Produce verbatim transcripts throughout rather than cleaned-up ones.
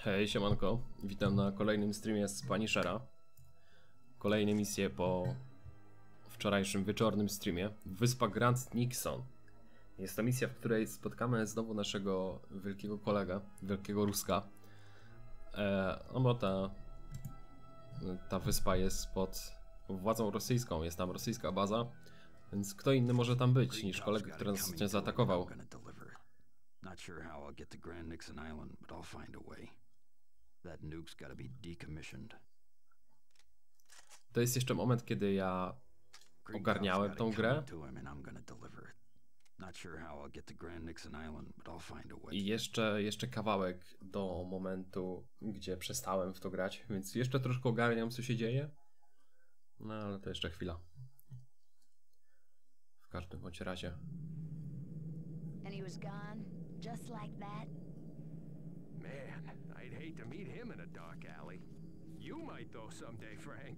Hej, siemanko. Witam na kolejnym streamie z Punishera. Kolejne misje po wczorajszym wieczornym streamie. Wyspa Grand Nixon. Jest to misja, w której spotkamy znowu naszego wielkiego kolegę, wielkiego Ruska. E, no bo ta, ta wyspa jest pod władzą rosyjską, jest tam rosyjska baza, więc kto inny może tam być niż kolega, który nas ostatnio zaatakował. Not sure how I'll get to Grand Nixon Island, but I'll find a way. That nuke's gotta be decommissioned. To jest jeszcze moment, kiedy ja ogarniałem tą grę. I jeszcze, jeszcze kawałek do momentu, gdzie przestałem w to grać, więc jeszcze troszkę ogarniam, co się dzieje. No ale to jeszcze chwila. W każdym bądź razie. And he was gone, just like that. Man, I'd hate to meet him in a dark alley. You might though someday, Frank.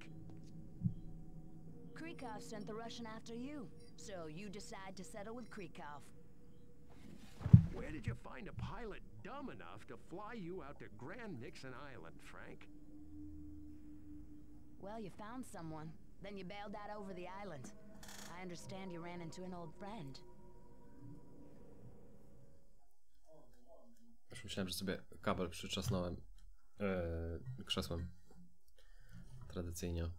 Krikov sent the Russian after you, so you decide to settle with Krikov. Where did you find a pilot dumb enough to fly you out to Grand Nixon Island, Frank? Well, you found someone. Then you bailed out over the island. I understand you ran into an old friend. Już myślałem, że sobie kabel przyczasnąłem yy, krzesłem. Tradycyjnie.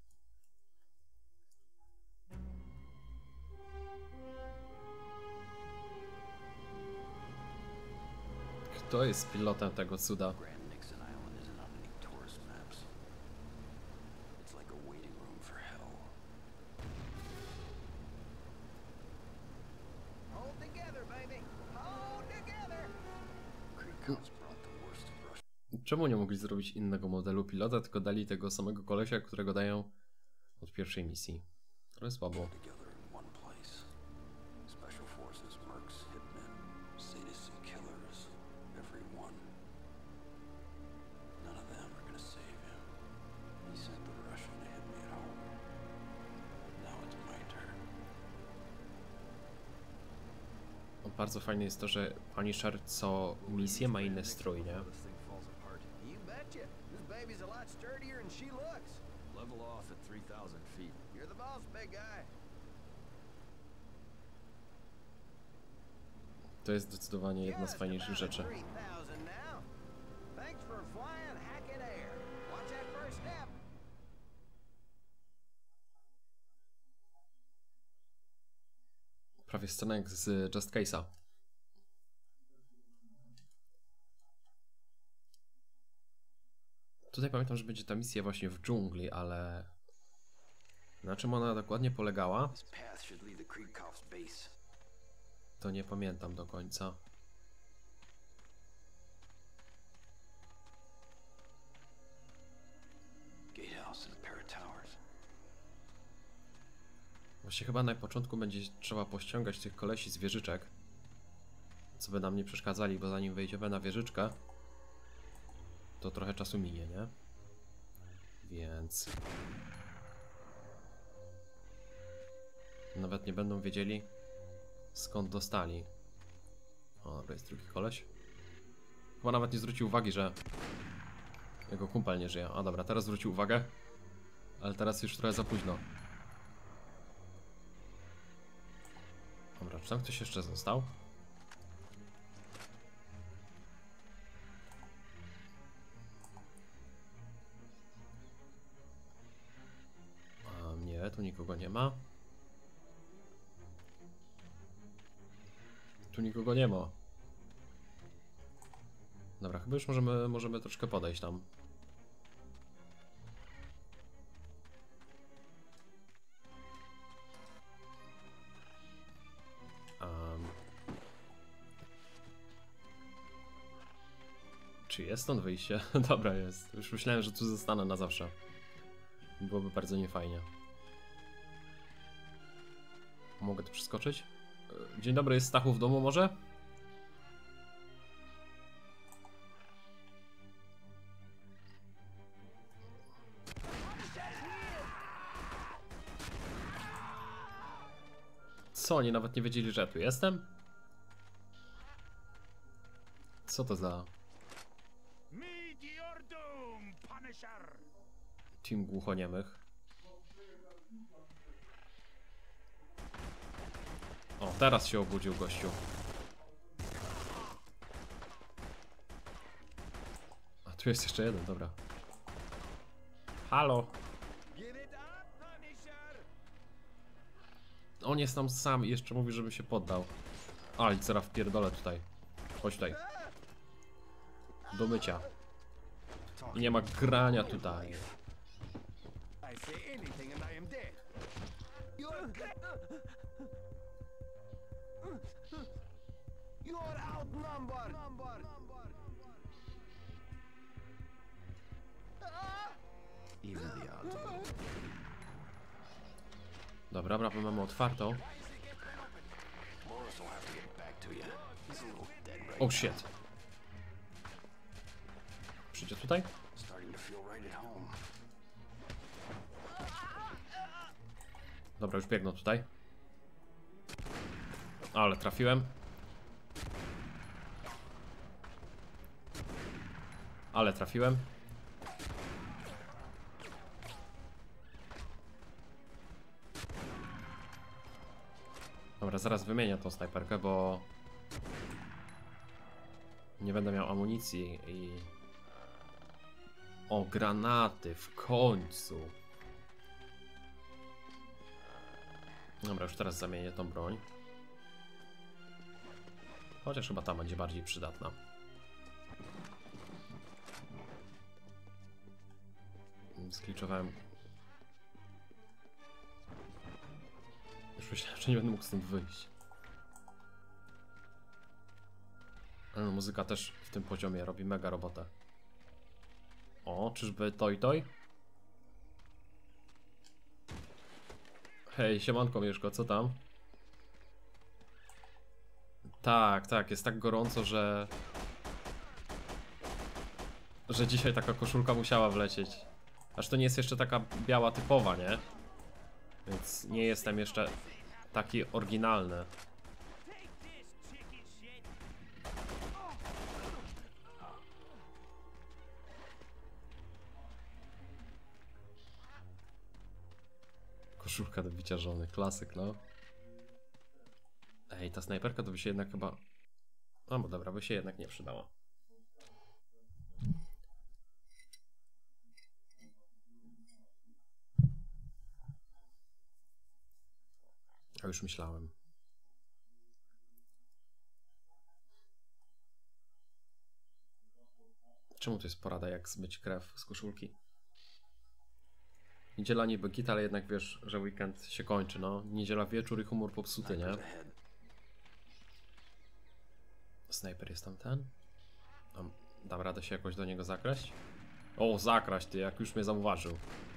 Kto jest pilotem tego cuda? Grand Nixon Island isn't on any tourist maps. It's like a waiting room for hell. Hold together, baby. Hold together. Krikov's brought the worst of Russia. Czemu nie mogli zrobić innego modelu pilota, tylko dali tego samego kolesia, którego dają od pierwszej misji? Trochę słabo. Together in one place. Special forces, mercs, hitmen, sadists and killers. Everyone. None of them are gonna save him. He sent the Russian to hit me at home. Now it's my turn. Bardzo fajne jest to, że Punisher co misję ma inny strój, nie? You betcha. This baby's a lot sturdier than she looks. Level off at three thousand feet. You're the boss, big guy. To jest zdecydowanie jedna z fajniejszych rzeczy. three thousand now. Thanks for flying Hackett Air. Watch that first step. Prawie scena jak z Just Case'a. Tutaj pamiętam, że będzie ta misja właśnie w dżungli, ale na czym ona dokładnie polegała, This path should lead to Krikov's base. to nie pamiętam do końca. Gatehouse and a pair of towers. Właśnie chyba na początku będzie trzeba pościągać tych kolesi z wieżyczek, co by nam nie przeszkadzali, bo zanim wejdziemy na wieżyczkę, to trochę czasu minie, nie? Więc nawet nie będą wiedzieli, skąd dostali. O, dobra, jest drugi koleś. Chyba nawet nie zwrócił uwagi, że jego kumpel nie żyje. A dobra, teraz zwrócił uwagę, ale teraz już trochę za późno. Dobra, czy tam ktoś jeszcze został? A nie, tu nikogo nie ma. Tu nikogo nie ma. Dobra, chyba już możemy, możemy troszkę podejść tam. Um. Czy jest stąd wyjście? Dobra, jest. Już myślałem, że tu zostanę na zawsze. Byłoby bardzo niefajnie. Mogę tu przeskoczyć? Dzień dobry, jest Stachu w domu może? Co, oni nawet nie wiedzieli, że ja tu jestem? Co to za... Me Team głuchoniemych. O, teraz się obudził gościu. A tu jest jeszcze jeden, dobra. Halo. On jest tam sam i jeszcze mówi, żeby się poddał. A, licera wpierdolę tutaj. Chodź tutaj. Do mycia. I nie ma grania tutaj. Dobra, brawę mamy otwartą. Oh shit. Przyjdzie tutaj? Dobra, już biegną tutaj. Ale trafiłem. Ale trafiłem. Dobra, zaraz wymienię tą snajperkę, bo nie będę miał amunicji i... O, granaty, w końcu. Dobra, już teraz zamienię tą broń. Chociaż chyba ta będzie bardziej przydatna. Skliczowałem. Już myślałem, że nie będę mógł stąd wyjść. Ale muzyka też w tym poziomie robi mega robotę. O, czyżby toj toj? Hej, siemanko Mieszko, co tam? Tak, tak, jest tak gorąco, że... Że dzisiaj taka koszulka musiała wlecieć. Aż to nie jest jeszcze taka biała typowa, nie? Więc nie jestem jeszcze taki oryginalny. Koszulka do bicia żony, klasyk, no. Ej, ta snajperka to by się jednak chyba... No bo dobra, by się jednak nie przydała. A już myślałem. Czemu to jest porada, jak zmyć krew z koszulki? Niedziela niby git, ale jednak wiesz, że weekend się kończy, no. Niedziela wieczór i humor popsuty, nie? Snajper jest tam ten? Dam, dam radę się jakoś do niego zakraść? O, zakraść ty, jak już mnie zauważył.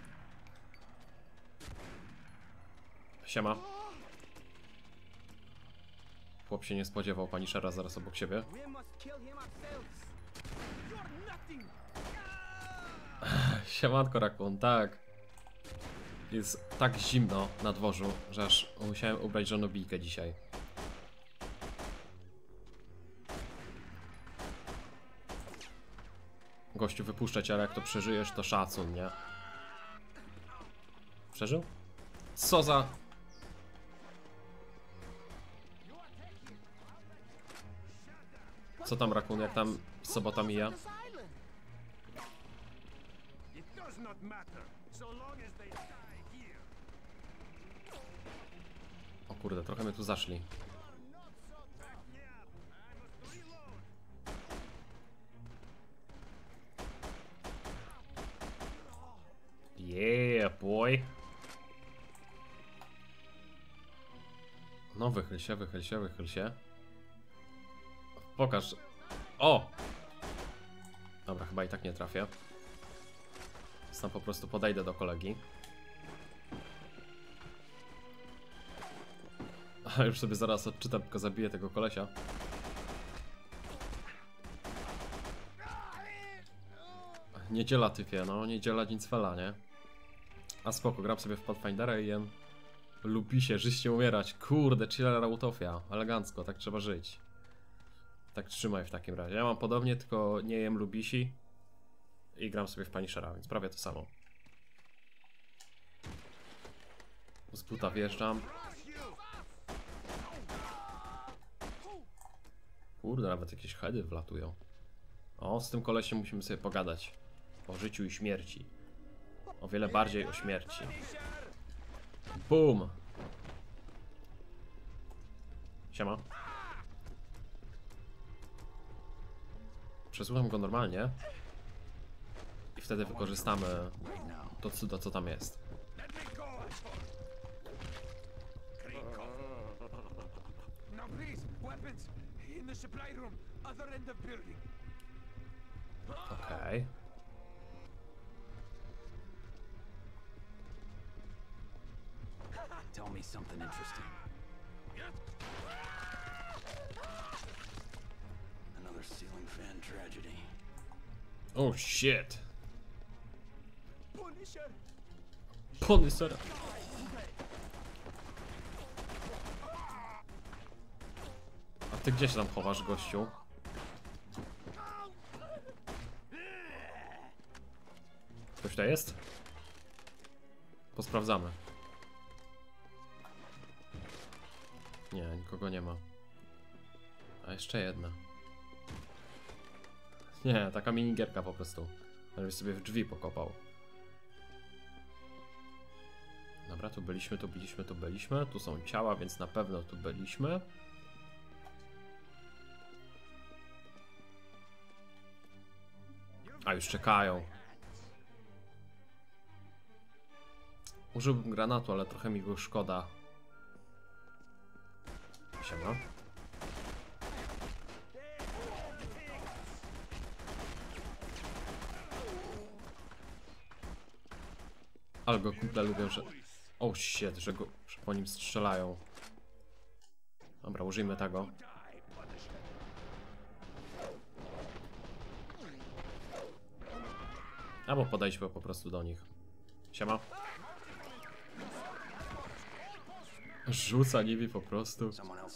Siema. Chłop się nie spodziewał Punishera zaraz obok siebie. Siemanko Rakun, tak. Jest tak zimno na dworzu, że aż musiałem ubrać żonobijkę dzisiaj. Gościu, wypuszczę cię, ale jak to przeżyjesz, to szacun, nie? Przeżył? Co za... Co tam Rakun, jak tam sobota mija? O kurde, trochę mnie tu zaszli. Yeah, boy. No wychyl się, wychyl się, wychyl się. Pokaż. O! Dobra, chyba i tak nie trafię. Więc tam po prostu podejdę do kolegi. A już sobie zaraz odczytam, tylko zabiję tego kolesia. Niedziela typie, no niedziela nic fela, nie? A spoko, gram sobie w Pathfindera i jem lubi się, żyć nie umierać. Kurde, chiller utopia, elegancko, tak trzeba żyć. Tak trzymaj w takim razie. Ja mam podobnie, tylko nie jem lubisi. i gram sobie w Punishera, więc prawie to samo. Z buta wjeżdżam. Kurde, nawet jakieś heady wlatują. O, z tym kolesiem musimy sobie pogadać. O życiu i śmierci. O wiele bardziej o śmierci. Bum! Siema. Przesłucham go normalnie. I wtedy wykorzystamy to cudo, co tam jest. Okej. Okay. Tell me something interesting. Another ceiling fan tragedy. Oh shit. Punisher. Punisher. A ty gdzie się tam chowasz, gościu? Ktoś tutaj jest? Posprawdzamy. Nie, nikogo nie ma. A jeszcze jedna. Nie, taka minigierka po prostu. Żebyś sobie w drzwi pokopał. Dobra, tu byliśmy, tu byliśmy, tu byliśmy. Tu są ciała, więc na pewno tu byliśmy. A już czekają. Użyłbym granatu, ale trochę mi go szkoda. Siema. Ale go kumple lubią, że... Oh shit, że go że po nim strzelają. Dobra, użyjmy tego. Albo podejdźmy po prostu do nich. Siema. Rzuca nimi po prostu.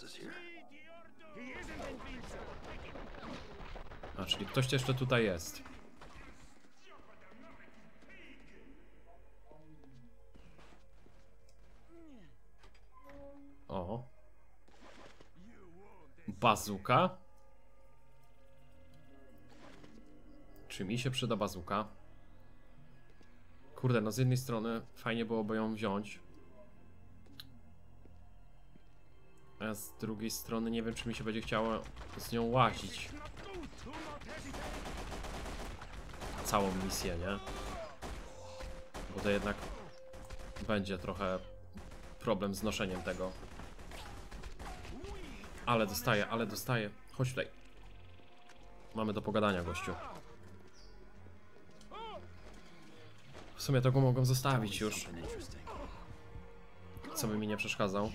A, czyli ktoś jeszcze tutaj jest. O. Bazuka. Czy mi się przyda bazuka? Kurde, no z jednej strony fajnie byłoby ją wziąć. A z drugiej strony nie wiem, czy mi się będzie chciało z nią łazić. Całą misję, nie? Bo to jednak będzie trochę problem z noszeniem tego. Ale dostaję, ale dostaję. Chodź tutaj. Mamy do pogadania, gościu. W sumie to go mogą zostawić już. Co by mi nie przeszkadzał.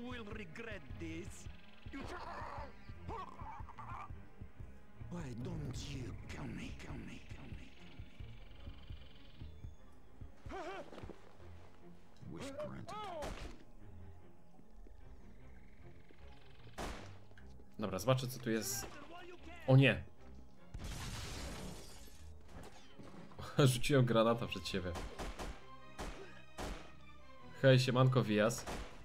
Dobra, zobaczę, co tu jest. O nie! Rzuciłem granata przed siebie. Hej, siemanko, Wijas.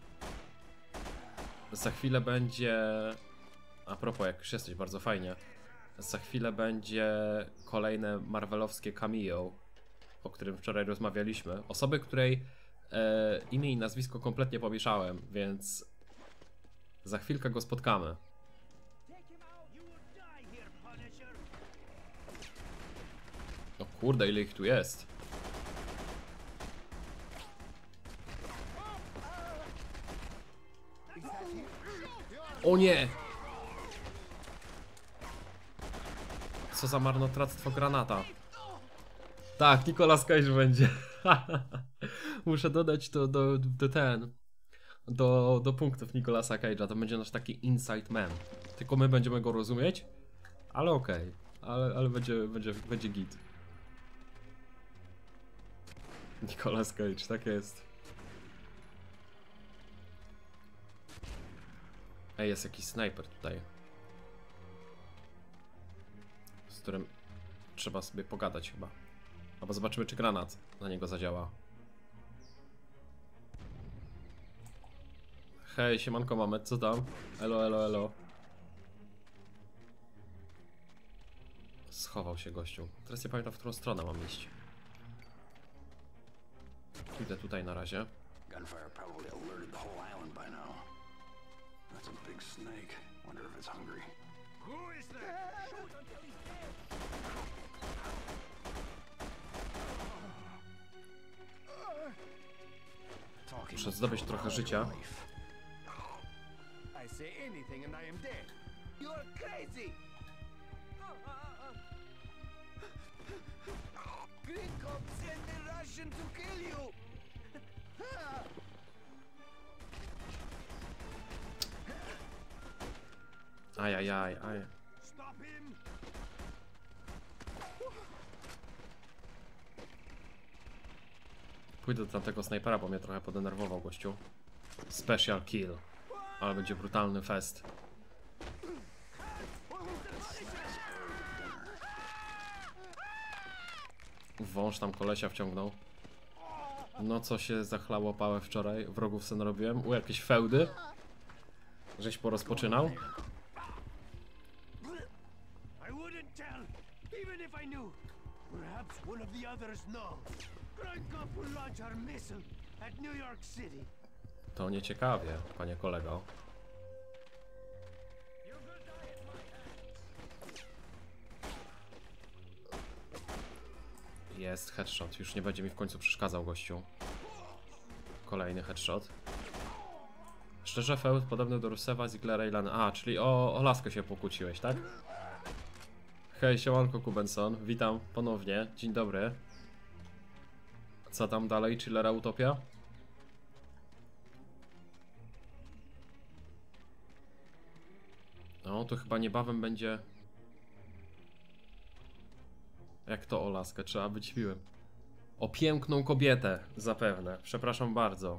Za chwilę będzie... A propos, jak już jesteś, bardzo fajnie. Za chwilę będzie kolejne marvelowskie cameo, o którym wczoraj rozmawialiśmy. Osoby, której e, imię i nazwisko kompletnie pomieszałem, więc za chwilkę go spotkamy. O kurde, ile ich tu jest. O nie! Co za marnotrawstwo granata. Tak, Nicolas Cage będzie. Muszę dodać to do, do ten do, do punktów Nicolasa Cage'a. To będzie nasz taki inside man. Tylko my będziemy go rozumieć. Ale okej, okay. ale, ale będzie, będzie, będzie git. Nicolas Cage, tak jest. Ej, jest jakiś snajper tutaj, z którym trzeba sobie pogadać chyba. Albo zobaczymy, czy granat na niego zadziała. Hej, siemanko Mamet, co tam? Elo, elo, elo. Schował się gościu. Teraz nie pamiętam, w którą stronę mam iść. Idę tutaj na razie. Gunfire probably alerted the whole island by now. That's a big snake. Wonder if it's hungry. Who is that? Shoot until he's Talking Muszę zdobyć trochę życia. I say anything and I am dead. You're crazy! Grinko sent the Russian to kill you! Ajajaj, aj. Stop him! Pójdę do tamtego snajpera, bo mnie trochę podenerwował gościu. Special kill. Ale będzie brutalny fest. Wąż tam kolesia wciągnął. No co się zachlało pałę wczoraj? Wrogów sobie narobiłem. U, jakieś fełdy? Żeś porozpoczynał? I wouldn't tell, even if I knew. Perhaps one of the others know. Grinko will launch our missile at New York City. To nieciekawie, panie kolego. Jest headshot, już nie będzie mi w końcu przeszkadzał gościu. Kolejny headshot. Szczerze, feud podobny do Rusewa, Ziglera i Lana. A, czyli o, o laskę się pokłóciłeś, tak? Hej, siemanko Kubenson, witam ponownie, dzień dobry. Co tam dalej, Chillera Utopia? No, to chyba niebawem będzie... Jak to o laskę? Trzeba być miłym. O piękną kobietę, zapewne. Przepraszam bardzo.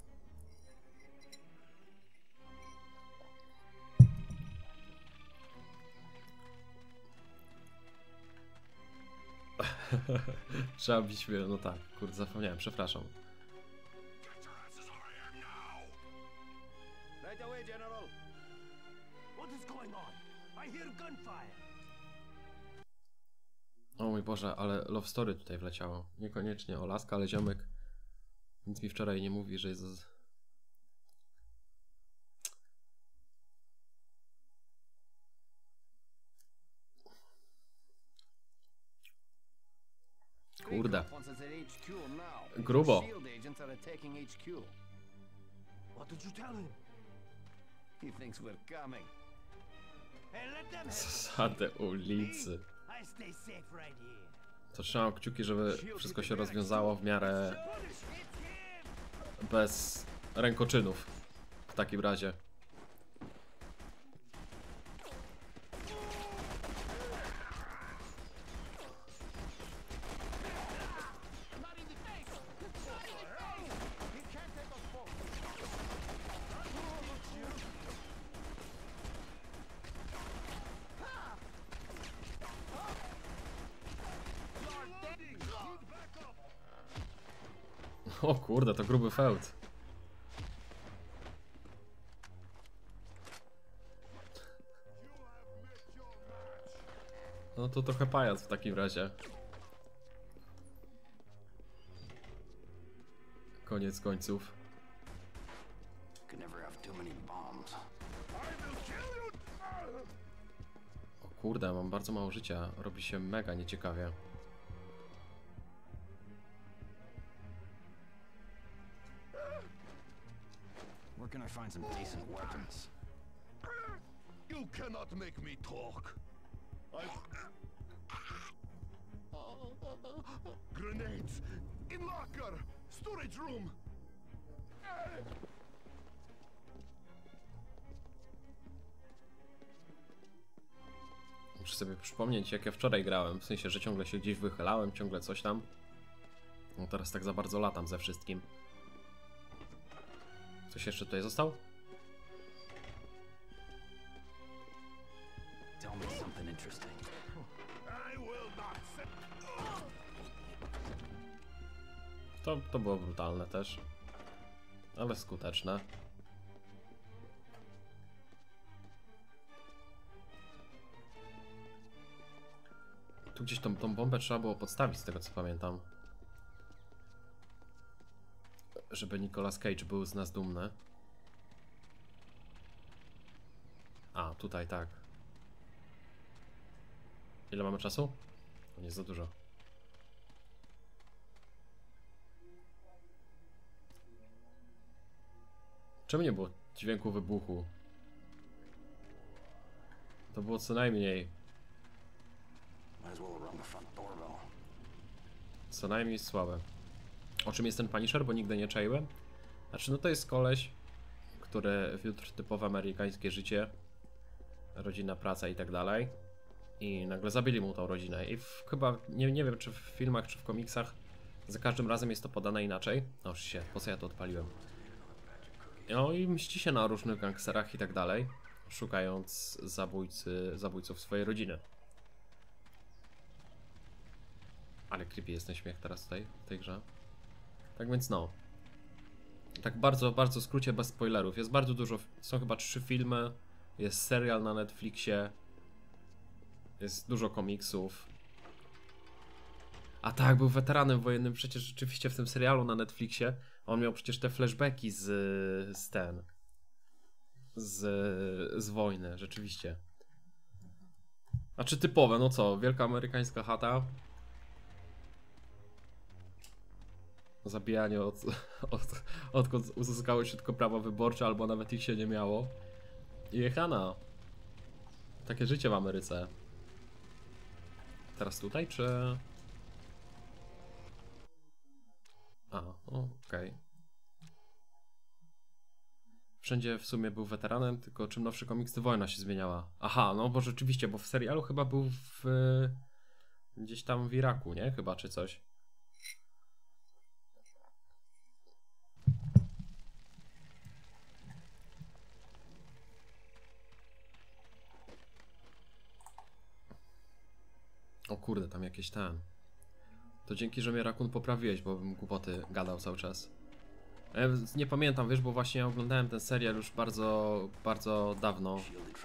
Trzeba być miłym, no tak. Kurde, zapomniałem, przepraszam. Right away, General. What is going on? I hear gunfire. O mój Boże, ale love story tutaj wleciało. Niekoniecznie o laska, ale ziomek nic mi wczoraj nie mówi, że jest... Kurde. Grubo. What did you tell him? He thinks we're coming. Hey, let them Zasady ulicy. I stay safe right here. To trzymam kciuki, żeby wszystko się rozwiązało w miarę bez rękoczynów. W takim razie. O kurde, to gruby feud. No to trochę pajac w takim razie. Koniec końców. O kurde, mam bardzo mało życia. Robi się mega nieciekawie. Where can I find some decent weapons? You cannot make me talk. I... Grenades! In locker! Storage room! Muszę sobie przypomnieć, jak ja wczoraj grałem. W sensie, że ciągle się gdzieś wychylałem, ciągle coś tam. No teraz tak za bardzo latam ze wszystkim. Coś jeszcze tutaj został? Tell me something interesting. I will not say... To, to było brutalne też. Ale skuteczne. Tu gdzieś tą, tą bombę trzeba było podstawić, z tego co pamiętam. Żeby Nicolas Cage był z nas dumny. A, tutaj tak. Ile mamy czasu? To nie jest za dużo. Czemu nie było dźwięku wybuchu? To było co najmniej. Co najmniej słabe. O czym jest ten Punisher, bo nigdy nie czaiłem? Znaczy, no to jest koleś, który wiódł typowe amerykańskie życie, rodzina, praca i tak dalej. I nagle zabili mu tą rodzinę. I w, chyba, nie, nie wiem czy w filmach, czy w komiksach, za każdym razem jest to podane inaczej. No się, po co ja to odpaliłem? No i mści się na różnych gangsterach i tak dalej, szukając zabójcy, zabójców swojej rodziny. Ale creepy jest ten śmiech teraz tutaj, w tej grze. Tak więc no. Tak bardzo, bardzo w skrócie, bez spoilerów. Jest bardzo dużo, są chyba trzy filmy, jest serial na Netflixie, jest dużo komiksów. A tak, był weteranem wojennym przecież rzeczywiście w tym serialu na Netflixie. On miał przecież te flashbacki z, z ten, z, z wojny, rzeczywiście. A czy typowe, no co, wielka amerykańska chata. Zabijanie od, od, odkąd uzyskało się tylko prawo wyborcze, albo nawet ich się nie miało. I jechana. Takie życie w Ameryce. Teraz tutaj, czy... A, okej. Okay. Wszędzie w sumie był weteranem, tylko czym nowszy komiks, to wojna się zmieniała. Aha, no bo rzeczywiście, bo w serialu chyba był w... gdzieś tam w Iraku, nie? Chyba, czy coś. O kurde, tam jakieś ten... To dzięki, że mnie Rakun poprawiłeś, bo bym głupoty gadał cały czas. Ja nie pamiętam, wiesz, bo właśnie ja oglądałem ten serial już bardzo, bardzo dawno.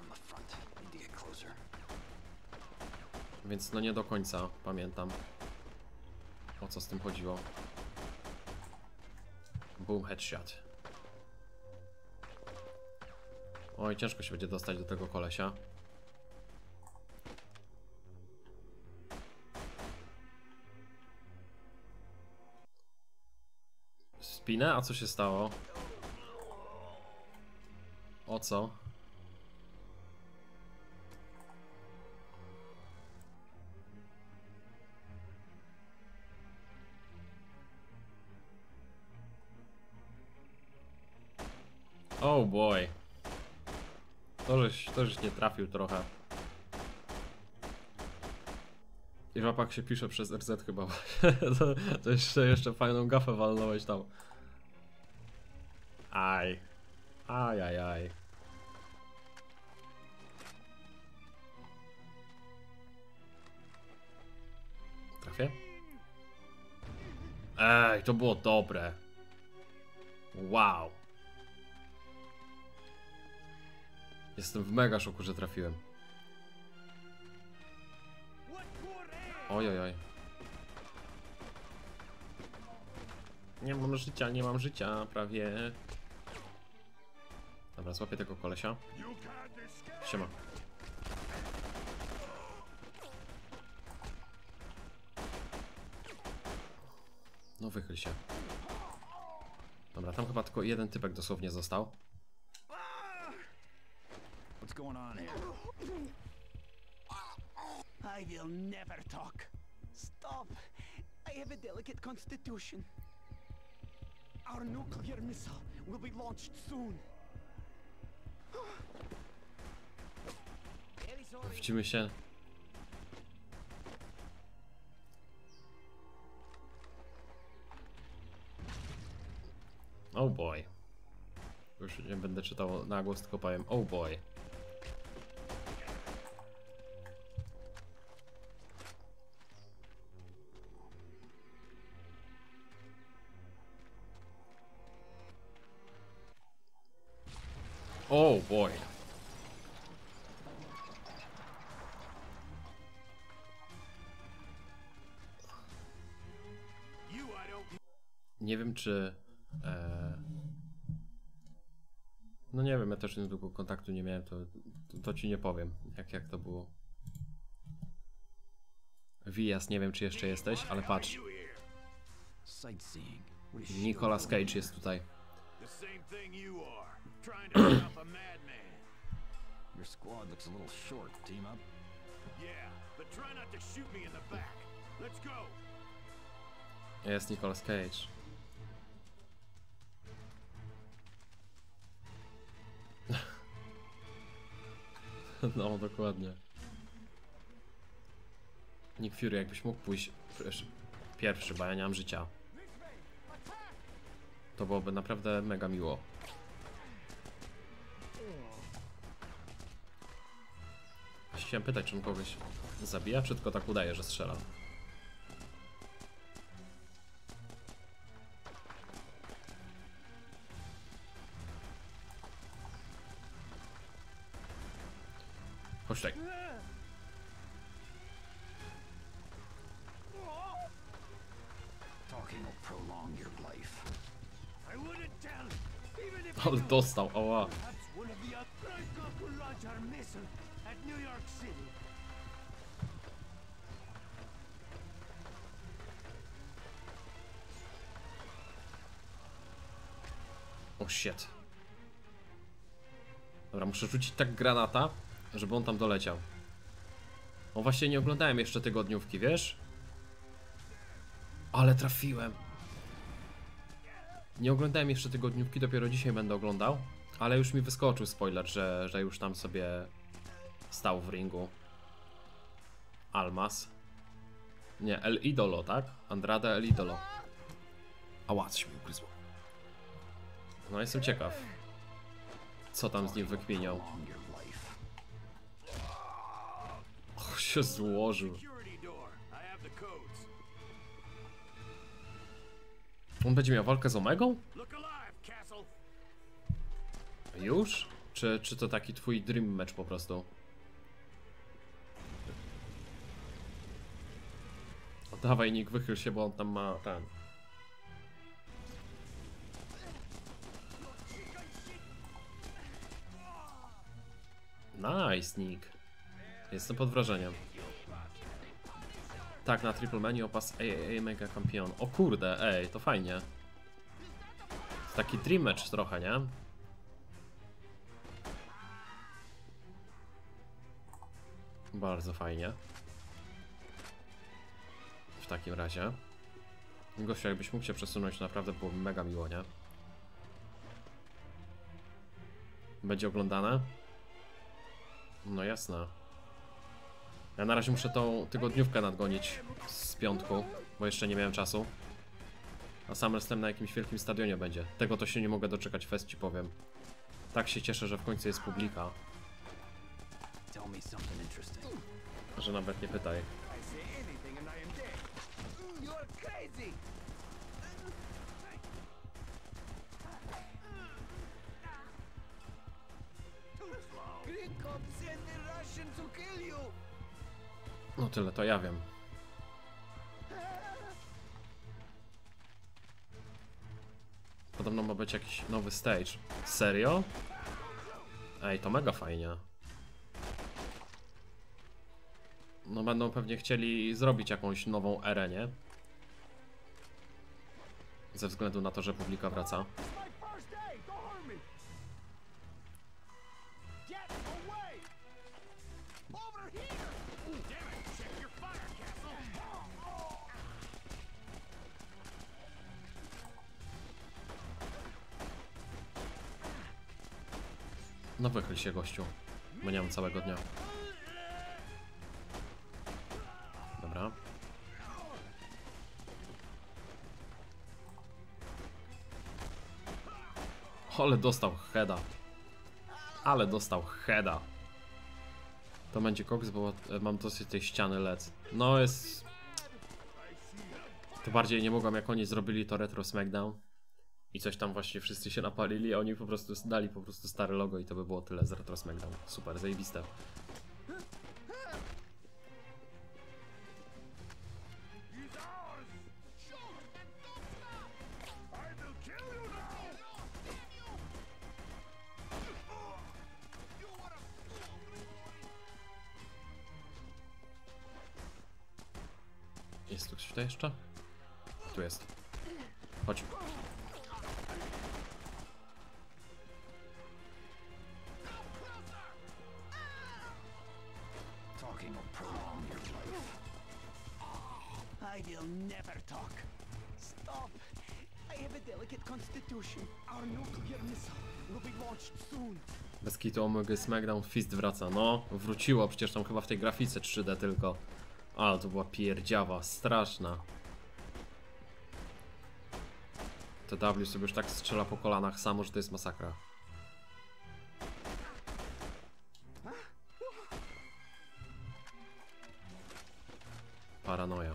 Więc no nie do końca pamiętam, o co z tym chodziło. Boom, headshot. Oj, ciężko się będzie dostać do tego kolesia. Spinę? A co się stało? O co? Oh boy. To żeś, to żeś nie trafił trochę. I wapak się pisze przez R Z chyba. to, to jeszcze, jeszcze fajną gafę walnąłeś tam. Aj. Aj, aj, aj. Trafię? Ej, to było dobre. Wow. Jestem w mega szoku, że trafiłem. Oj, oj, oj. Nie mam życia, nie mam życia, prawie. Dobra, złapię tego kolesia. Siema. No wychyl się. Dobra, tam chyba tylko jeden typek dosłownie został. What's going on here? I will never talk. Stop. I have a delicate constitution. Our nuclear missile will be launched soon. Widzimy się. Oh boy. Już nie będę czytał na głos, tylko powiem oh boy. Oh boy. Nie wiem czy... E... No nie wiem, ja też niedługo kontaktu nie miałem, to, to, to ci nie powiem, jak, jak to było. Wijas, nie wiem czy jeszcze jesteś, ale patrz. Nicolas Cage jest tutaj. Your squad looks a little short. Team up? Yeah, but try not to shoot me in the back. Let's go. Jest Nicolas Cage. No, dokładnie. Nick Fury, jakbyś mógł pójść pierwszy, bo ja nie mam życia. To byłoby naprawdę mega miło. Chciałem pytać, czy on kogoś zabija, czy tylko tak udaje, że strzela. Chodź tutaj. Ale dostał, ała. O shit. Dobra, muszę rzucić tak granata, żeby on tam doleciał. O, właśnie nie oglądałem jeszcze tygodniówki, wiesz? Ale trafiłem. Nie oglądałem jeszcze tygodniówki, dopiero dzisiaj będę oglądał. Ale już mi wyskoczył spoiler, że, że już tam sobie stał w ringu Almas. Nie, El Idolo, tak? Andrade El Idolo. Ała, coś mi ugryzło. No, jestem ciekaw, co tam z nim wykminiał. Och, się złożył. On będzie miał walkę z Omegą? Już? Czy, czy to taki twój dream match po prostu? O, dawaj Nick, wychyl się, bo on tam ma ten... Nice, Nick. Jestem pod wrażeniem. Tak, na Triple Menu opas A A A Mega Campion. O kurde, ej, to fajnie. Taki dream match trochę, nie? Bardzo fajnie. W takim razie. Gościu, jakbyś mógł się przesunąć, naprawdę byłoby mega miło, nie? Będzie oglądane? No jasne. Ja na razie muszę tą tygodniówkę nadgonić z piątku, bo jeszcze nie miałem czasu. A SummerSlam na jakimś wielkim stadionie będzie. Tego to się nie mogę doczekać, fest ci powiem. Tak się cieszę, że w końcu jest publika. Że nawet nie pytaj. No tyle, to ja wiem. Podobno ma być jakiś nowy stage. Serio? Ej, to mega fajnie. No będą pewnie chcieli zrobić jakąś nową erę, nie? Ze względu na to, że publika wraca. No wychyl się, gościu, bo nie mam całego dnia. Dobra. Ale dostał heada. Ale dostał heada. To będzie koks, bo mam dosyć tej ściany lec. No jest... To bardziej nie mogłem, jak oni zrobili to Retro Smackdown. I coś tam właśnie wszyscy się napalili, a oni po prostu dali po prostu stare logo i to by było tyle z Retro Smackdown. Super, zajebiste. Jest tu ktoś tutaj jeszcze? Tu jest. Chodź. Talking will prolong your life. I will never talk. Stop. I have a delicate constitution. Our nuclear missile will be launched soon. Bez kitu Omega Smackdown Fist wraca. No, wróciło, przecież tam chyba w tej grafice trzy D tylko. Ale to była pierdziawa, straszna. T W sobie już tak strzela po kolanach samo, że to jest masakra. Paranoja.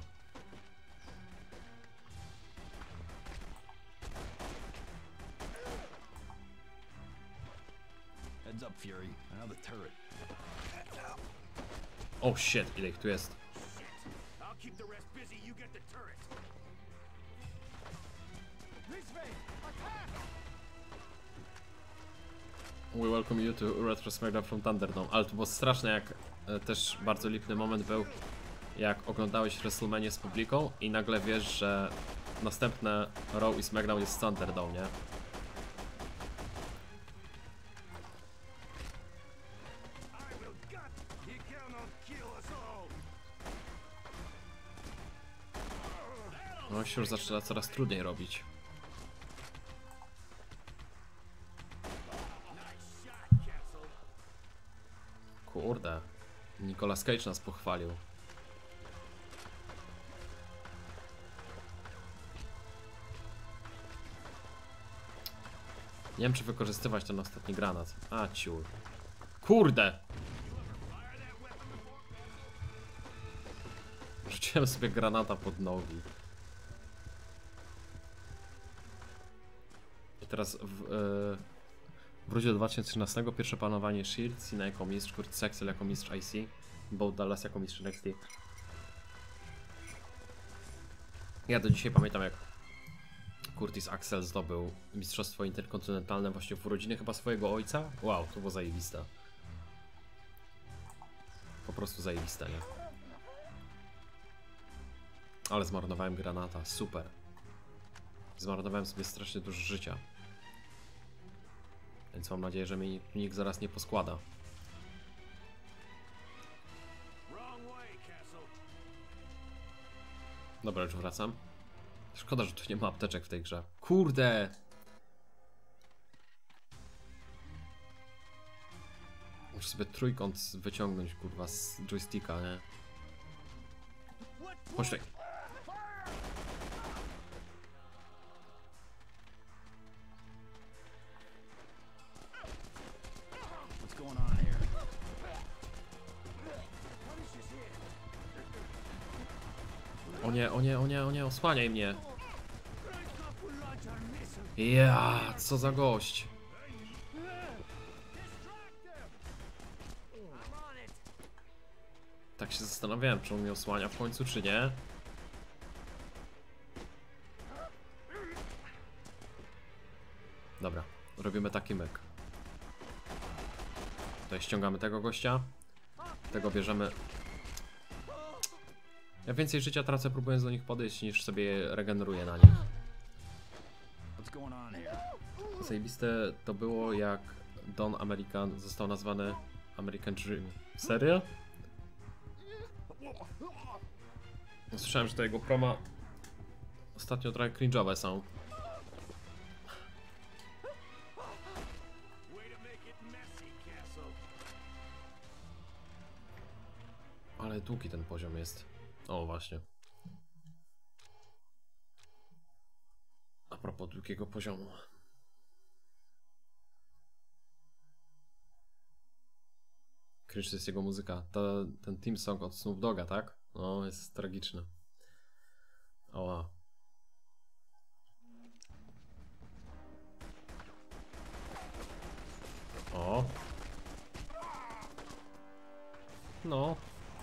Heads up, Fury. Another turret. Oh shit, ile ich tu jest. I'll keep the rest busy, you get the turret. This way. Attack! We welcome you to Retro Smackdown from Thunderdome. Ale to było straszne, jak e, też bardzo lipny moment był, jak oglądałeś WrestleMania z publiką i nagle wiesz, że następne Raw i Smackdown jest w Thunderdome, nie? I will gut. You cannot kill us all. No się już zaczyna coraz trudniej robić. Nice shot, Castle. Kurde. Nicolas Cage nas pochwalił. Nie wiem, czy wykorzystywać ten ostatni granat. A, ciul. Kurde! Rzuciłem sobie granata pod nogi. I teraz w, yy, w Rudzie dwa tysiące trzynastego pierwsze panowanie Shield, Cena jako mistrz, Curtis Axel jako mistrz I C, Bo Dallas jako mistrz N X T. Ja do dzisiaj pamiętam, jak Curtis Axel zdobył mistrzostwo interkontynentalne właśnie w urodziny chyba swojego ojca. Wow, to było zajebiste. Po prostu zajebiste, nie? Ale zmarnowałem granata, super. Zmarnowałem sobie strasznie dużo życia. Więc mam nadzieję, że mi nikt zaraz nie poskłada. Wrong way, Castle. Dobra, już wracam. Szkoda, że tu nie ma apteczek w tej grze. Kurde! Muszę sobie trójkąt wyciągnąć, kurwa, z joysticka, nie? Chodź tutaj. What's going on here? O nie, o nie, o nie, o nie, osłaniaj mnie. Ja, co za gość. Tak się zastanawiałem, czy on mnie osłania w końcu, czy nie. Dobra, robimy taki myk. Tutaj ściągamy tego gościa. Tego bierzemy. Ja więcej życia tracę, próbując do nich podejść, niż sobie regeneruję na nich. What's going on here? Zajebiste to było, jak Don American został nazwany American Dream. Serio? Słyszałem, że to jego proma ostatnio trochę cringe'owe są. Way to make it messy, Castle. Ale długi ten poziom jest. O, właśnie. A propos długiego poziomu. Cringe to jest jego muzyka. Ta, ten team song od Snoop Dogga, tak? No, jest tragiczny. Oła. no.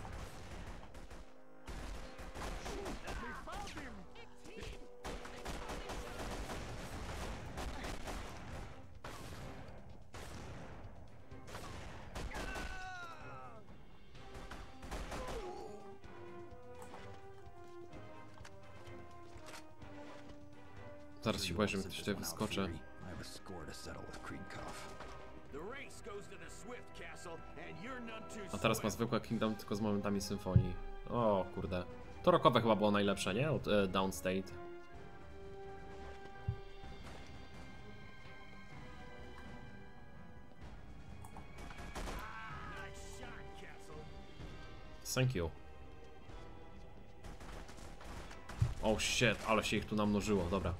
Zaraz się boję, że mi ktoś tutaj wyskoczy. I have a score to settle with Krieghoff. The race goes to the Swift Castle, and you're none too A teraz ma swift. zwykłe Kingdom, tylko z momentami symfonii. O kurde. To rokowe chyba było najlepsze, nie? Od e, Downstate. Nice shot, Castle. Thank you. Oh shit, ale się ich tu namnożyło, dobra.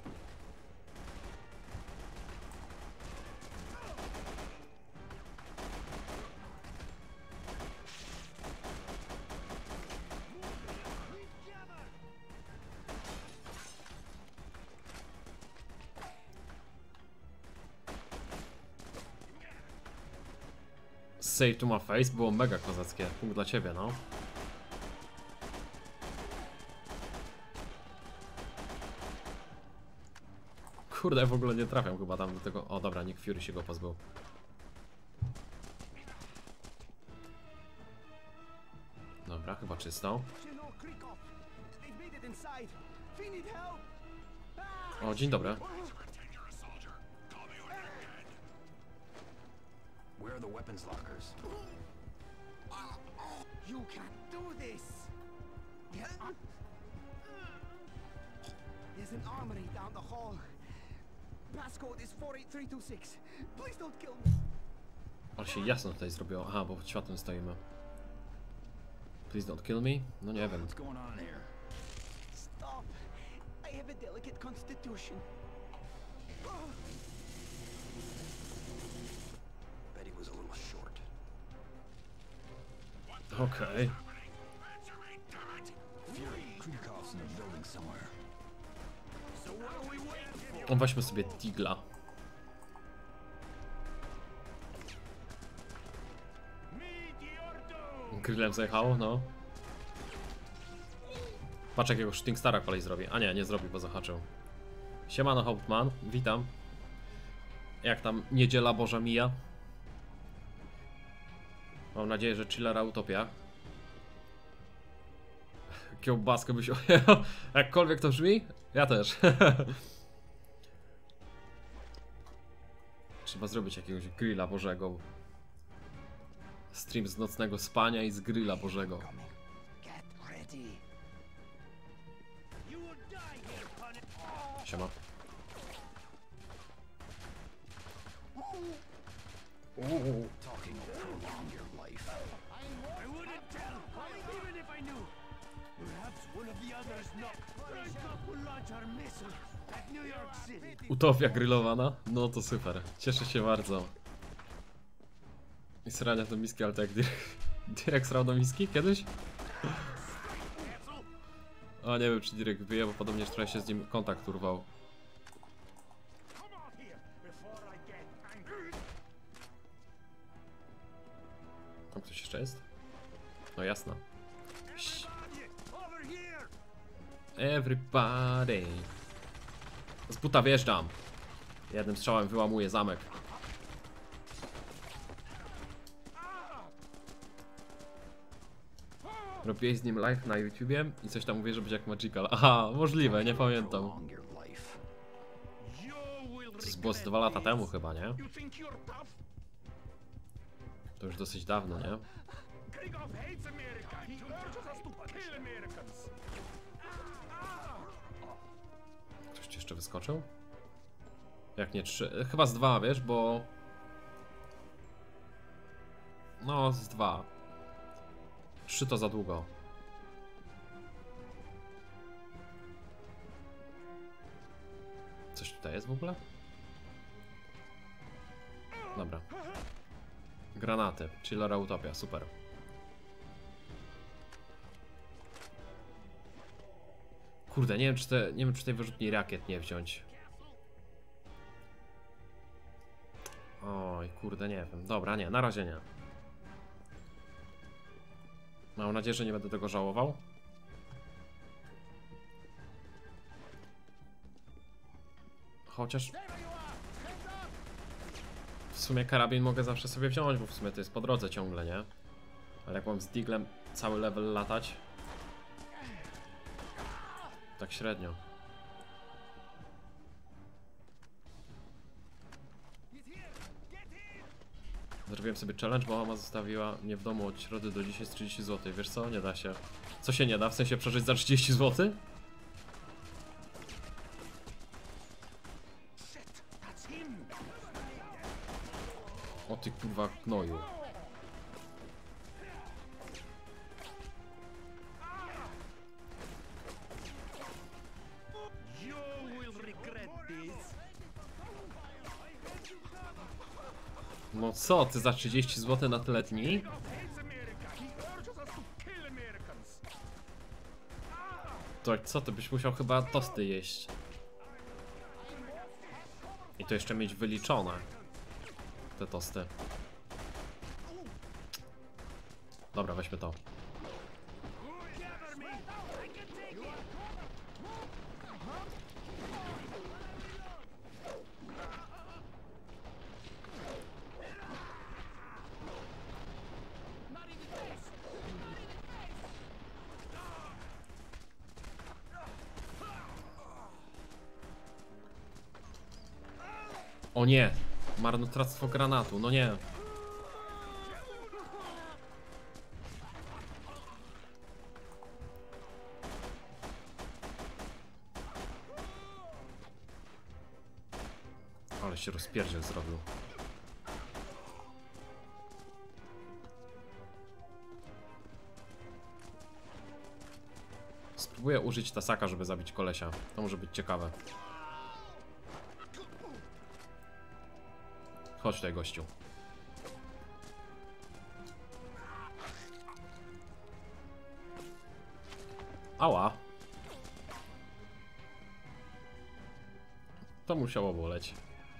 Save to my face było mega kozackie. Punkt dla ciebie, no. Kurde, w ogóle nie trafiam chyba tam do tego. O dobra, Nick Fury się go pozbył. Dobra, chyba czysto. General Krieghoff, they've made it inside. We need help. O, dzień dobry. Where are the weapons lockers? You can't do this. There's an armory down the hall. Passcode is four eight three two six. Please don't kill me. Ale się jasno tutaj zrobiło. Aha, bo pod światłem stoimy. Please don't kill me? No nie wiem. What's going on here? Stop. I have a delicate constitution. Betty was a little short. Okej. Fury, Krieghoff's in the building somewhere. So what are we waiting for? O, weźmy sobie Digla. Meteor Grillem zajechało, no. Patrz jakiego Shooting Stara kolej zrobi. A nie, nie zrobi, bo zahaczył. Siemano Hauptmann, witam. Jak tam niedziela Boża mija? Mam nadzieję, że chillera utopia. Kiełbaskę byś ojechał. Jakkolwiek to brzmi? Ja też. Trzeba zrobić jakiegoś grilla Bożego. Stream z nocnego spania i z grilla Bożego. Get ready. You will die here, pun- Siema. Talking will prolong your life. I wouldn't tell, even if I knew. Perhaps one of the others not. Krieghoff will launch our missile at New York City. Utopia grillowana? No to super. Cieszę się bardzo. I srania do miski, ale tak jak Direk, Direk srał do miski kiedyś? O, nie wiem czy Direk wyje, bo podobnież trochę się z nim kontakt urwał. Come on here before I get angry. Tam ktoś jeszcze jest? No jasno. Ś- Over here. Everybody. Z buta wjeżdżam. Jednym strzałem wyłamuję zamek. Robiłeś z nim live na YouTubie i coś tam mówię, że będzie jak Magical. Aha, możliwe, nie pamiętam. Prolong your life. You will To było z dwa lata temu chyba, nie? You think you're tough? To już dosyć dawno, nie? Krieghoff hates America. He urges us to kill Americans. Ktoś ci jeszcze wyskoczył? Jak nie trzy? Chyba z dwa, wiesz, bo... No, z dwa. Trzy to za długo. Coś tutaj jest w ogóle? Dobra. Granaty. Chillera Utopia, super. Kurde, nie wiem czy te, nie wiem czy tej wyrzutni rakiet nie wziąć. Oj, kurde, nie wiem. Dobra, nie, na razie nie. Mam nadzieję, że nie będę tego żałował. Chociaż... W sumie karabin mogę zawsze sobie wziąć, bo w sumie to jest po drodze ciągle, nie? Ale jak mam z Diglem cały level latać... Tak średnio. Zrobiłem sobie challenge, bo mama zostawiła mnie w domu od środy do dzisiaj z trzydzieści złotych. Wiesz co? Nie da się. Co się nie da? W sensie przeżyć za trzydzieści złotych? O ty kurwa gnoju. No co, ty za trzydzieści złotych na tyle dni? To co, ty byś musiał chyba tosty jeść. I to jeszcze mieć wyliczone. Te tosty. Dobra, weźmy to. O nie! Marnotrawstwo granatu, no nie! Ale się rozpierdziel zrobił. Spróbuję użyć tasaka, żeby zabić kolesia. To może być ciekawe. Chodź tutaj, gościu. Ała. To musiało boleć.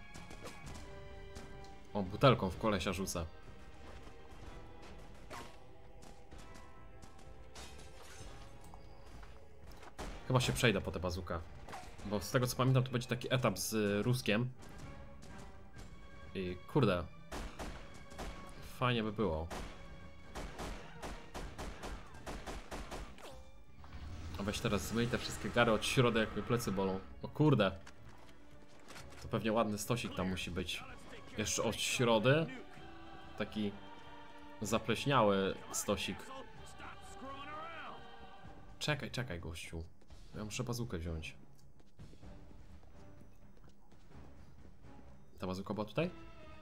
O, butelką w kolesia rzucę. Chyba się przejdę po tę bazukę. Bo z tego co pamiętam, to będzie taki etap z Ruskiem. I kurde, fajnie by było. A weź teraz zmyj te wszystkie gary od środy, jak mnie plecy bolą. O kurde. To pewnie ładny stosik tam musi być. Jeszcze od środy. Taki zapleśniały stosik. Czekaj, czekaj, gościu. Ja muszę bazukę wziąć. Ta bazuka była tutaj?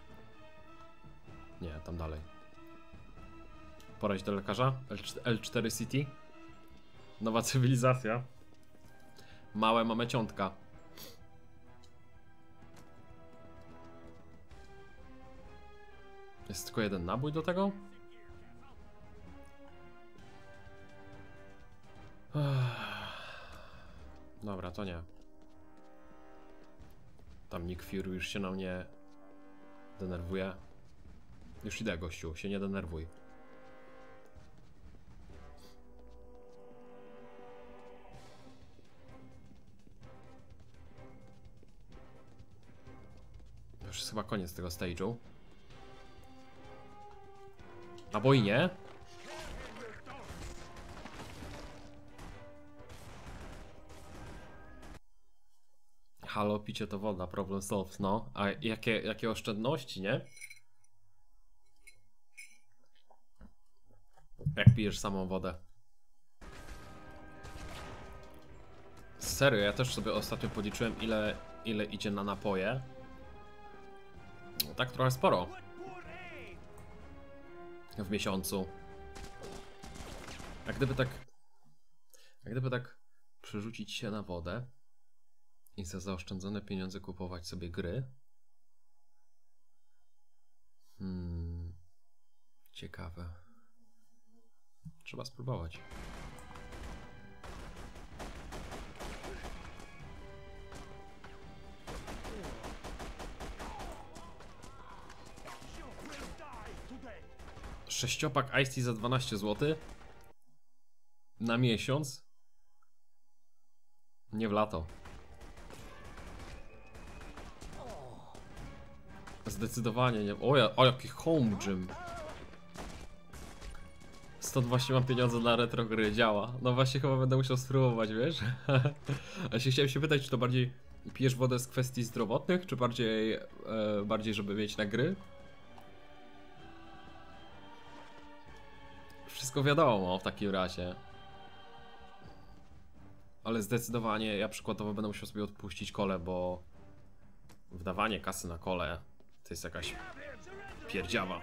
Nie, tam dalej. Pora iść do lekarza. L cztery City. Nowa cywilizacja. Małe mamy ciątka. Jest tylko jeden nabój do tego? Dobra, to nie. Tam Nick Fury już się na mnie denerwuje. Już idę, gościu, się nie denerwuj. Już jest chyba koniec tego stage'u. Albo i nie. Halo, picie to woda, problem solved, no. A jakie, jakie oszczędności, nie? Jak pijesz samą wodę. Serio, ja też sobie ostatnio policzyłem, ile, ile idzie na napoje. No, tak trochę sporo. W miesiącu. A gdyby tak... A gdyby tak przerzucić się na wodę i za zaoszczędzone pieniądze kupować sobie gry. Hmm... Ciekawe. Trzeba spróbować. Sześciopak Ice Tea za dwanaście złotych. Na miesiąc? Nie w lato. Zdecydowanie nie. O, ja, o jaki home gym. Stąd właśnie mam pieniądze na retro gry, działa. No właśnie chyba będę musiał spróbować, wiesz? A się chciałem się pytać, czy to bardziej pijesz wodę z kwestii zdrowotnych, czy bardziej, e, bardziej żeby mieć na gry? Wszystko wiadomo w takim razie. Ale zdecydowanie ja przykładowo będę musiał sobie odpuścić kole, bo wdawanie kasy na kole to jest jakaś pierdziawa.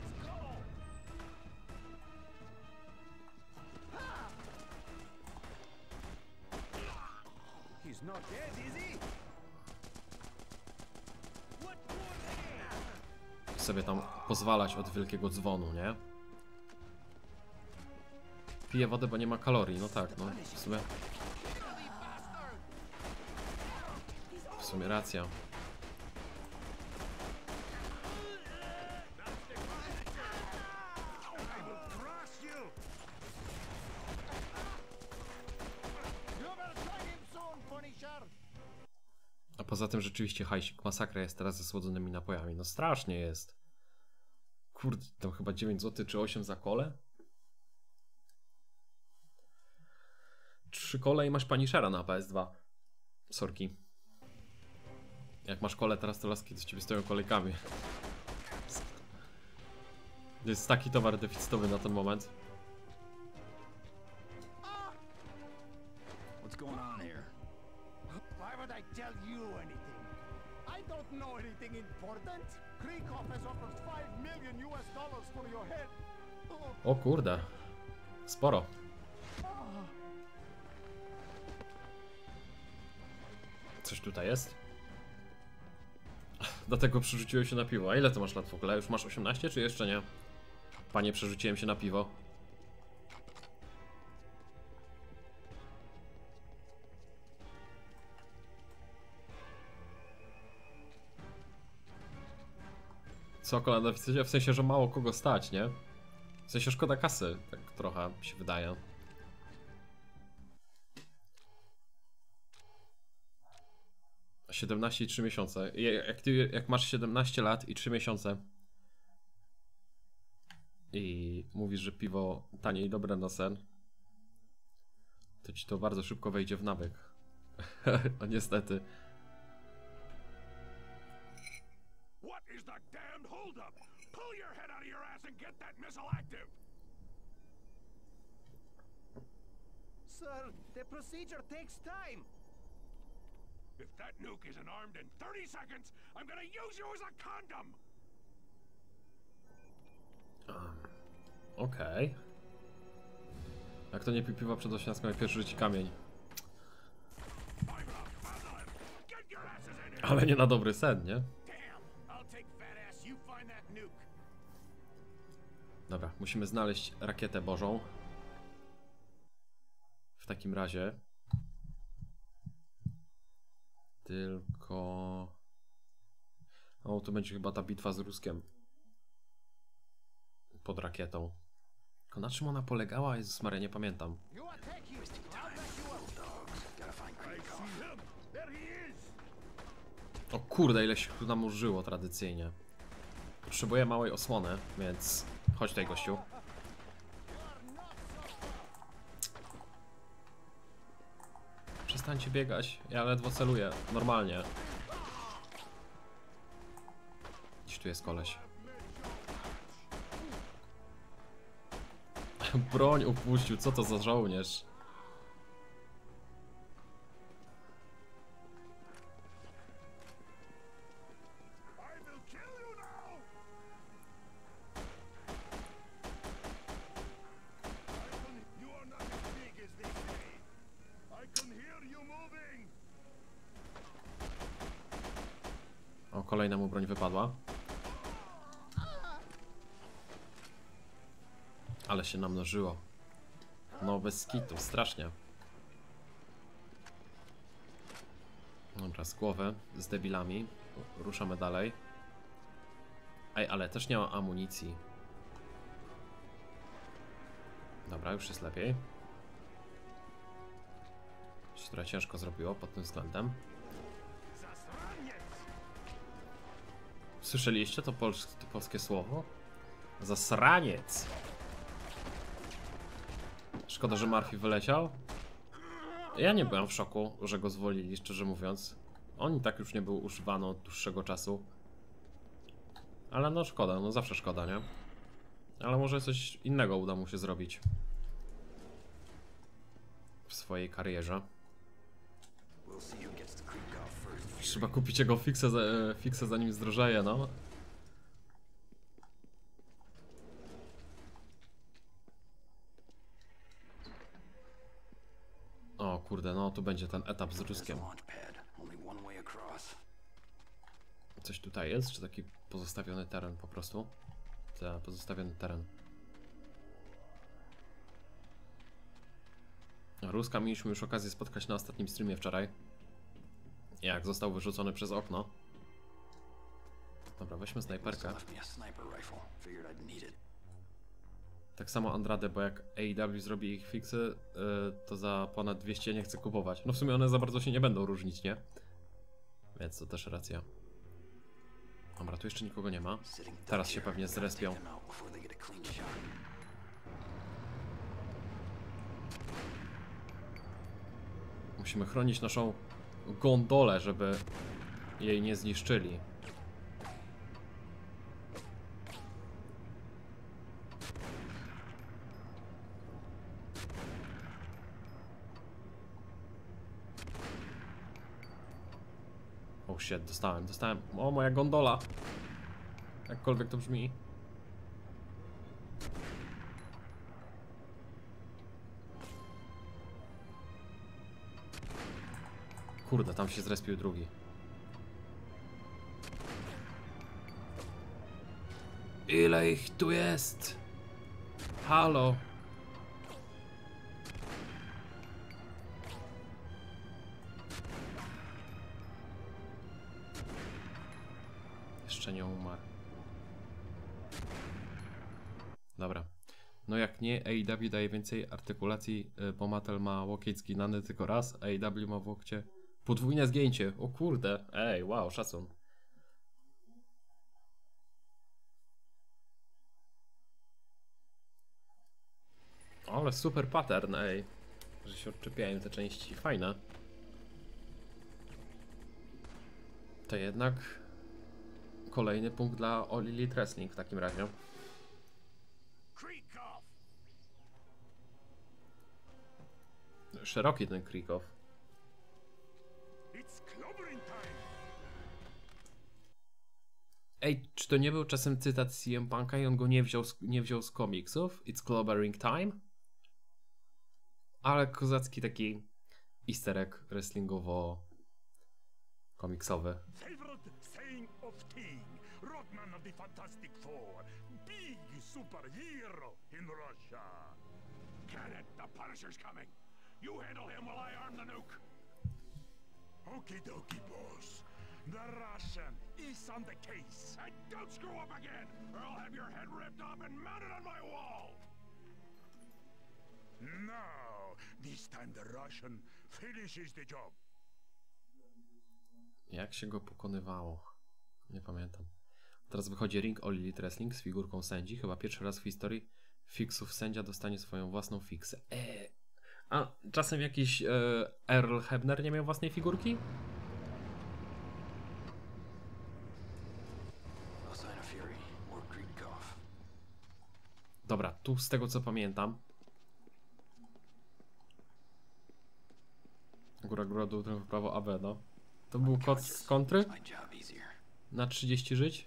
He's not dead, is he? Sobie tam pozwalać od wielkiego dzwonu, nie? Piję wodę, bo nie ma kalorii, no tak, no w sumie. W sumie racja. A poza tym rzeczywiście hajsik, masakra jest teraz ze słodzonymi napojami. No strasznie jest. Kurde, tam chyba dziewięć złotych czy osiem za kole? Trzy kole i masz Punishera na P S dwa. Sorki. Jak masz kole teraz, to laski do ciebie stoją kolejkami. To jest taki towar deficytowy na ten moment. What's going on here? Why would I tell you anything? I don't know anything important. Kreekhoff has offered five million U S dollars for your head. O kurde. Sporo. Coś tutaj jest? Dlatego przerzuciłem się na piwo. A ile to masz lat w ogóle? Już masz osiemnaście czy jeszcze nie? Panie, przerzuciłem się na piwo. Co, kolana w sensie, że mało kogo stać, nie? W sensie szkoda kasy, tak trochę mi się wydaje. siedemnaście i trzy miesiące. Jak, ty, jak masz siedemnaście lat i trzy miesiące i mówisz, że piwo tanie i dobre na sen, to ci to bardzo szybko wejdzie w nawyk. No niestety. What is the damned holdup? Pull your head out of your ass and get that missile active. Sir, the procedure takes time. If that nuke isn't armed in thirty seconds, I'm gonna use you as a condom! Um, Okej. Okay. Jak to nie pił piwa przed osiemnastką, jak pierwszy rzuci kamień. Ale nie na dobry sen, nie? Dobra, musimy znaleźć rakietę bożą. W takim razie. Tylko... O, to będzie chyba ta bitwa z Ruskiem. Pod rakietą. Tylko na czym ona polegała? Jezus Maria, nie pamiętam. O kurde, ile się tu nam użyło tradycyjnie. Potrzebuję małej osłony, więc chodź tutaj, gościu. Przestańcie biegać, ja ledwo celuję, normalnie. Gdzieś tu jest koleś. Broń upuścił, co to za żołnierz? O, kolejna mu broń wypadła. Ale się namnożyło. No bez kitu, strasznie. Dobra, z głowy, z debilami. Ruszamy dalej. Ej, ale też nie ma amunicji. Dobra, już jest lepiej. Się trochę ciężko zrobiło pod tym względem. Słyszeliście to, pols to polskie słowo? Zasraniec! Szkoda, że Murphy wyleciał. Ja nie byłem w szoku, że go zwolnili, szczerze mówiąc. On i tak już nie był używany od dłuższego czasu. Ale no szkoda, no zawsze szkoda, nie? Ale może coś innego uda mu się zrobić w swojej karierze. Trzeba kupić jego fiksę, fiksę zanim zdrożeje, no. O kurde, no tu będzie ten etap z Ruskiem. Coś tutaj jest, czy taki pozostawiony teren po prostu? Ta, pozostawiony teren. Ruska mieliśmy już okazję spotkać na ostatnim streamie wczoraj. Jak został wyrzucony przez okno. Dobra, weźmy snajperkę. Tak samo Andrade, bo jak A E W zrobi ich fiksy, yy, to za ponad dwieście nie chcę kupować. No w sumie one za bardzo się nie będą różnić, nie? Więc to też racja. Dobra, tu jeszcze nikogo nie ma. Teraz się pewnie zrespią. Musimy chronić naszą gondolę, żeby jej nie zniszczyli. Oh shit, dostałem, dostałem. O, moja gondola. Jakkolwiek to brzmi. Kurde, tam się zrespił drugi. Ile ich tu jest? Halo. Jeszcze nie umarł. Dobra. No jak nie, A E W daje więcej artykulacji, bo Mattel ma łokieć zginany tylko raz, A E W ma w łokcie podwójne zgięcie. O kurde. Ej, wow, szacun. Ale super pattern, ej. Że się odczepiają te części. Fajne. To jednak kolejny punkt dla All Elite Wrestling w takim razie. Szeroki ten Krikow. Ej, czy to nie był czasem cytat C M Punka i on go nie wziął z, nie wziął z komiksów? It's clobbering time? Ale kozacki taki easter egg wrestlingowo-komiksowy. Favorite saying of King, Rodman of the Fantastic Four, big superhero in Russia. Get it, the Punisher's coming. You handle him while I arm the nuke. Okie dokie, boss. The Russian is on the case. And don't screw up again, or I'll have your head ripped off and mounted on my wall. No, this time the Russian finishes the job. Jak się go pokonywało? Nie pamiętam. Teraz wychodzi Ring All Elite Wrestling z figurką sędzi. Chyba pierwszy raz w historii fiksów sędzia dostanie swoją własną fiksę. Eee. A czasem jakiś e, Earl Hebner nie miał własnej figurki? Dobra, tu z tego co pamiętam. Góra, góra, dół, w prawo, A B, no. To był kod z kontry? Na trzydzieści żyć?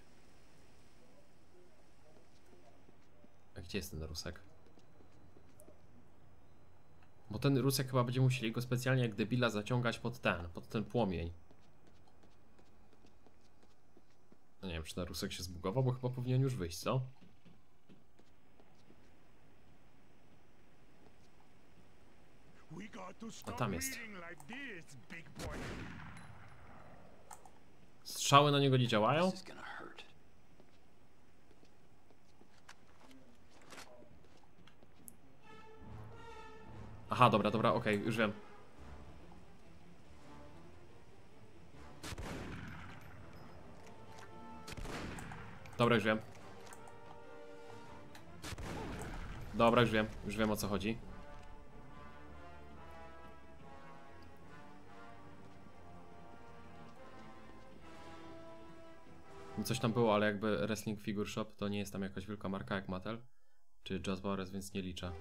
A gdzie jest ten Rusek? Bo ten Rusek chyba będzie musieli go specjalnie jak debila zaciągać pod ten, pod ten płomień. No nie wiem, czy ten Rusek się zbugował, bo chyba powinien już wyjść, co? A tam jest. Strzały na niego nie działają? Aha, dobra, dobra, okej, okay, już wiem. Dobra, już wiem. Dobra, już wiem. Już wiem, o co chodzi. Coś tam było, ale jakby Wrestling Figure Shop to nie jest tam jakaś wielka marka jak Mattel czy Jazzbores, więc nie liczę.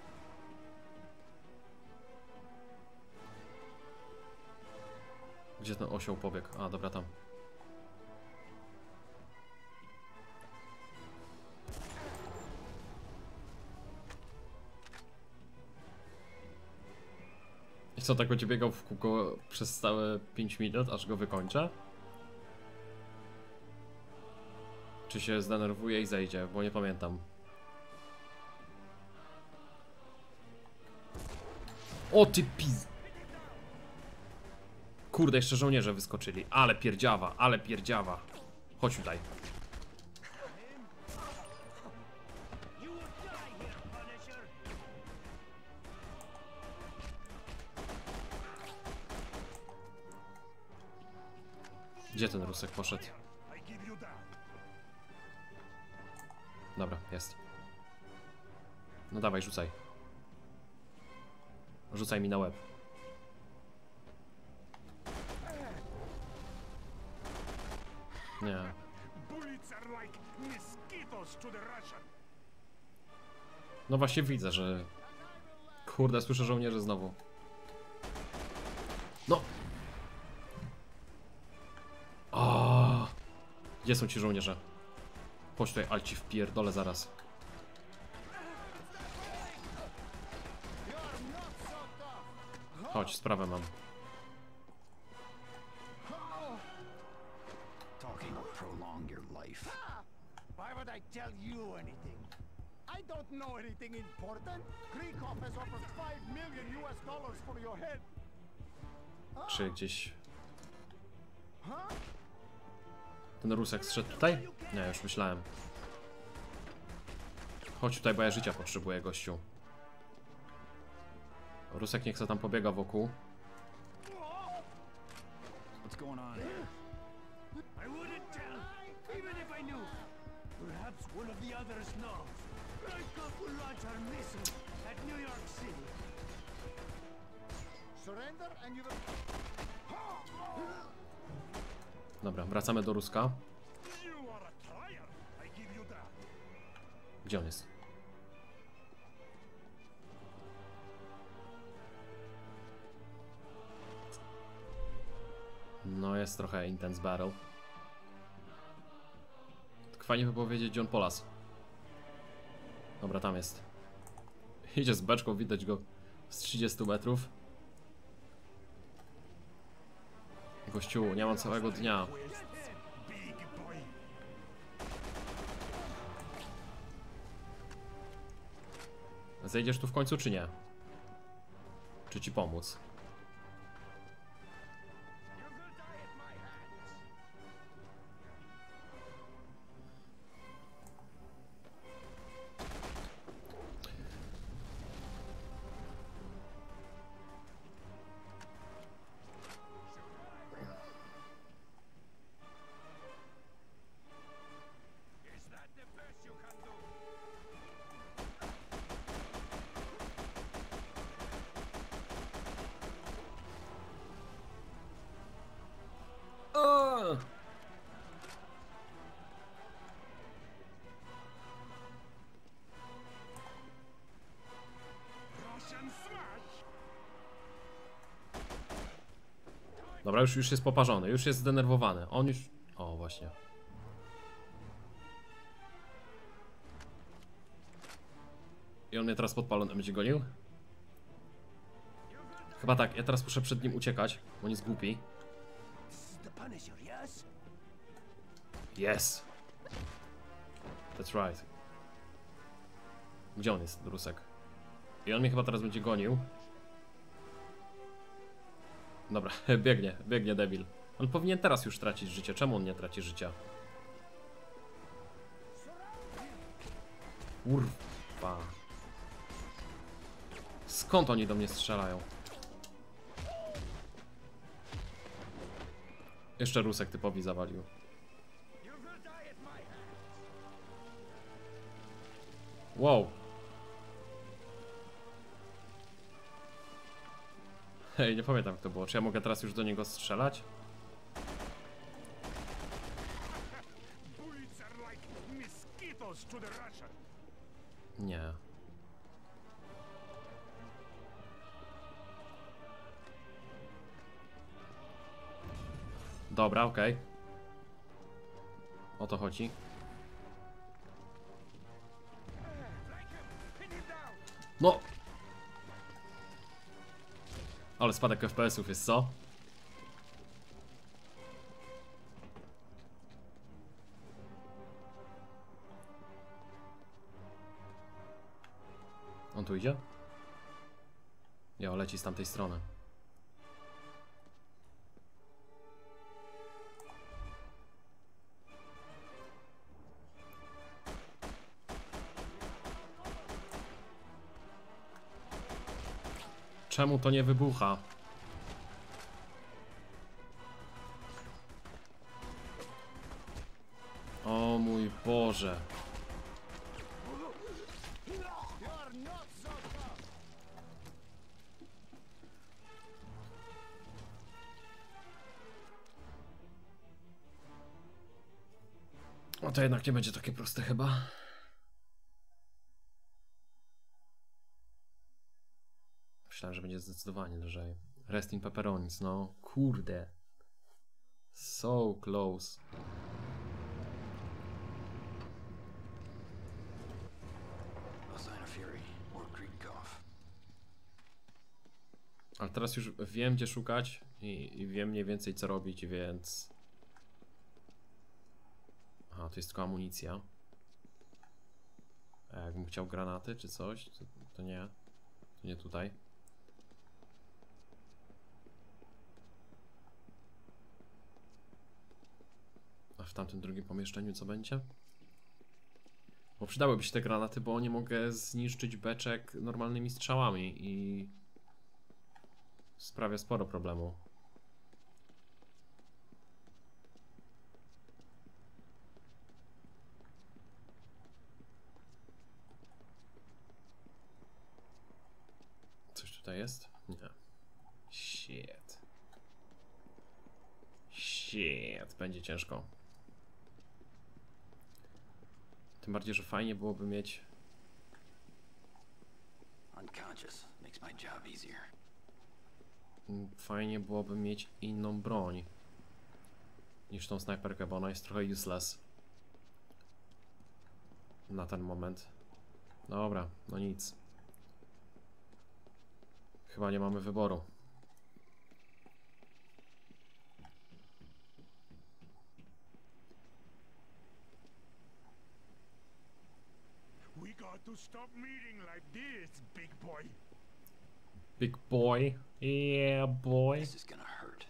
Gdzie ten osioł pobiegł? A, dobra, tam. I co, tak będzie biegał w kółko przez całe pięć minut, aż go wykończę? Czy się zdenerwuje i zejdzie, bo nie pamiętam. O ty piz... Kurde, jeszcze żołnierze wyskoczyli. Ale pierdziawa, ale pierdziawa. Chodź tutaj. Gdzie ten Rusek poszedł? Dobra, jest. No dawaj, rzucaj. Rzucaj mi na łeb. Nie. No właśnie widzę, że... Kurde, słyszę żołnierzy znowu. No! O! Gdzie są ci żołnierze? Chodź tutaj, ale ci wpierdolę zaraz. Chodź, sprawę mam. Talking will prolong your life. Why would I tell you anything? I don't know anything important. Kreekhoff has offered five million U S dollars for your head. Czy gdzieś... Huh? Ten Rusek zszedł tutaj? Nie, już myślałem. Chodź tutaj, bo ja życia potrzebuję, gościu. Rusek niech se tam pobiega wokół. What's going on here? I wouldn't tell, even if I knew. Perhaps one of the others knows. Kreekhoff will launch our missile at New York City. Surrender and you will... Dobra, wracamy do Ruska. Gdzie on jest? No jest trochę intense battle. Tak fajnie by było wiedzieć, gdzie on polas. Dobra, tam jest. Idzie z beczką, widać go z trzydziestu metrów. Gościu, nie mam całego dnia. Zejdziesz tu w końcu, czy nie? Czy ci pomóc? Dobra, już, już jest poparzony, już jest zdenerwowany. On już... O, właśnie. I on mnie teraz podpalony będzie gonił? Chyba tak, ja teraz muszę przed nim uciekać, bo on jest głupi. Yes! That's right. Gdzie on jest, Rusek? I on mnie chyba teraz będzie gonił. Dobra, biegnie, biegnie debil. On powinien teraz już tracić życie. Czemu on nie traci życia? Kurwa. Skąd oni do mnie strzelają? Jeszcze Rusek typowi zawalił. Wow. Hej, nie pamiętam jak to było. Czy ja mogę teraz już do niego strzelać? Bullets are like mosquitoes to the Russian. Nie. Dobra, okej. Okay. O to chodzi. No! Ale spadek F P S ów jest, co? On tu idzie? Ja, leci z tamtej strony. Czemu to nie wybucha? O mój Boże. O, to jednak nie będzie takie proste chyba. Myślałem, że będzie zdecydowanie lżej. Rest in pepperonis, no kurde. So close. Ale teraz już wiem, gdzie szukać i, i wiem mniej więcej co robić, więc... Aha, to jest tylko amunicja. A jakbym chciał granaty czy coś, to, to nie. To nie tutaj. A w tamtym drugim pomieszczeniu co będzie? Bo przydałyby się te granaty, bo nie mogę zniszczyć beczek normalnymi strzałami i sprawia sporo problemu. Coś tutaj jest? Nie. Shit. Shit. Będzie ciężko. Tym bardziej, że fajnie byłoby mieć... Fajnie byłoby mieć inną broń niż tą snajperkę, bo ona jest trochę useless na ten moment. Dobra, no nic. Chyba nie mamy wyboru. We got to stop meeting like this, big boy. Big boy. Yeah, boy. This is gonna hurt.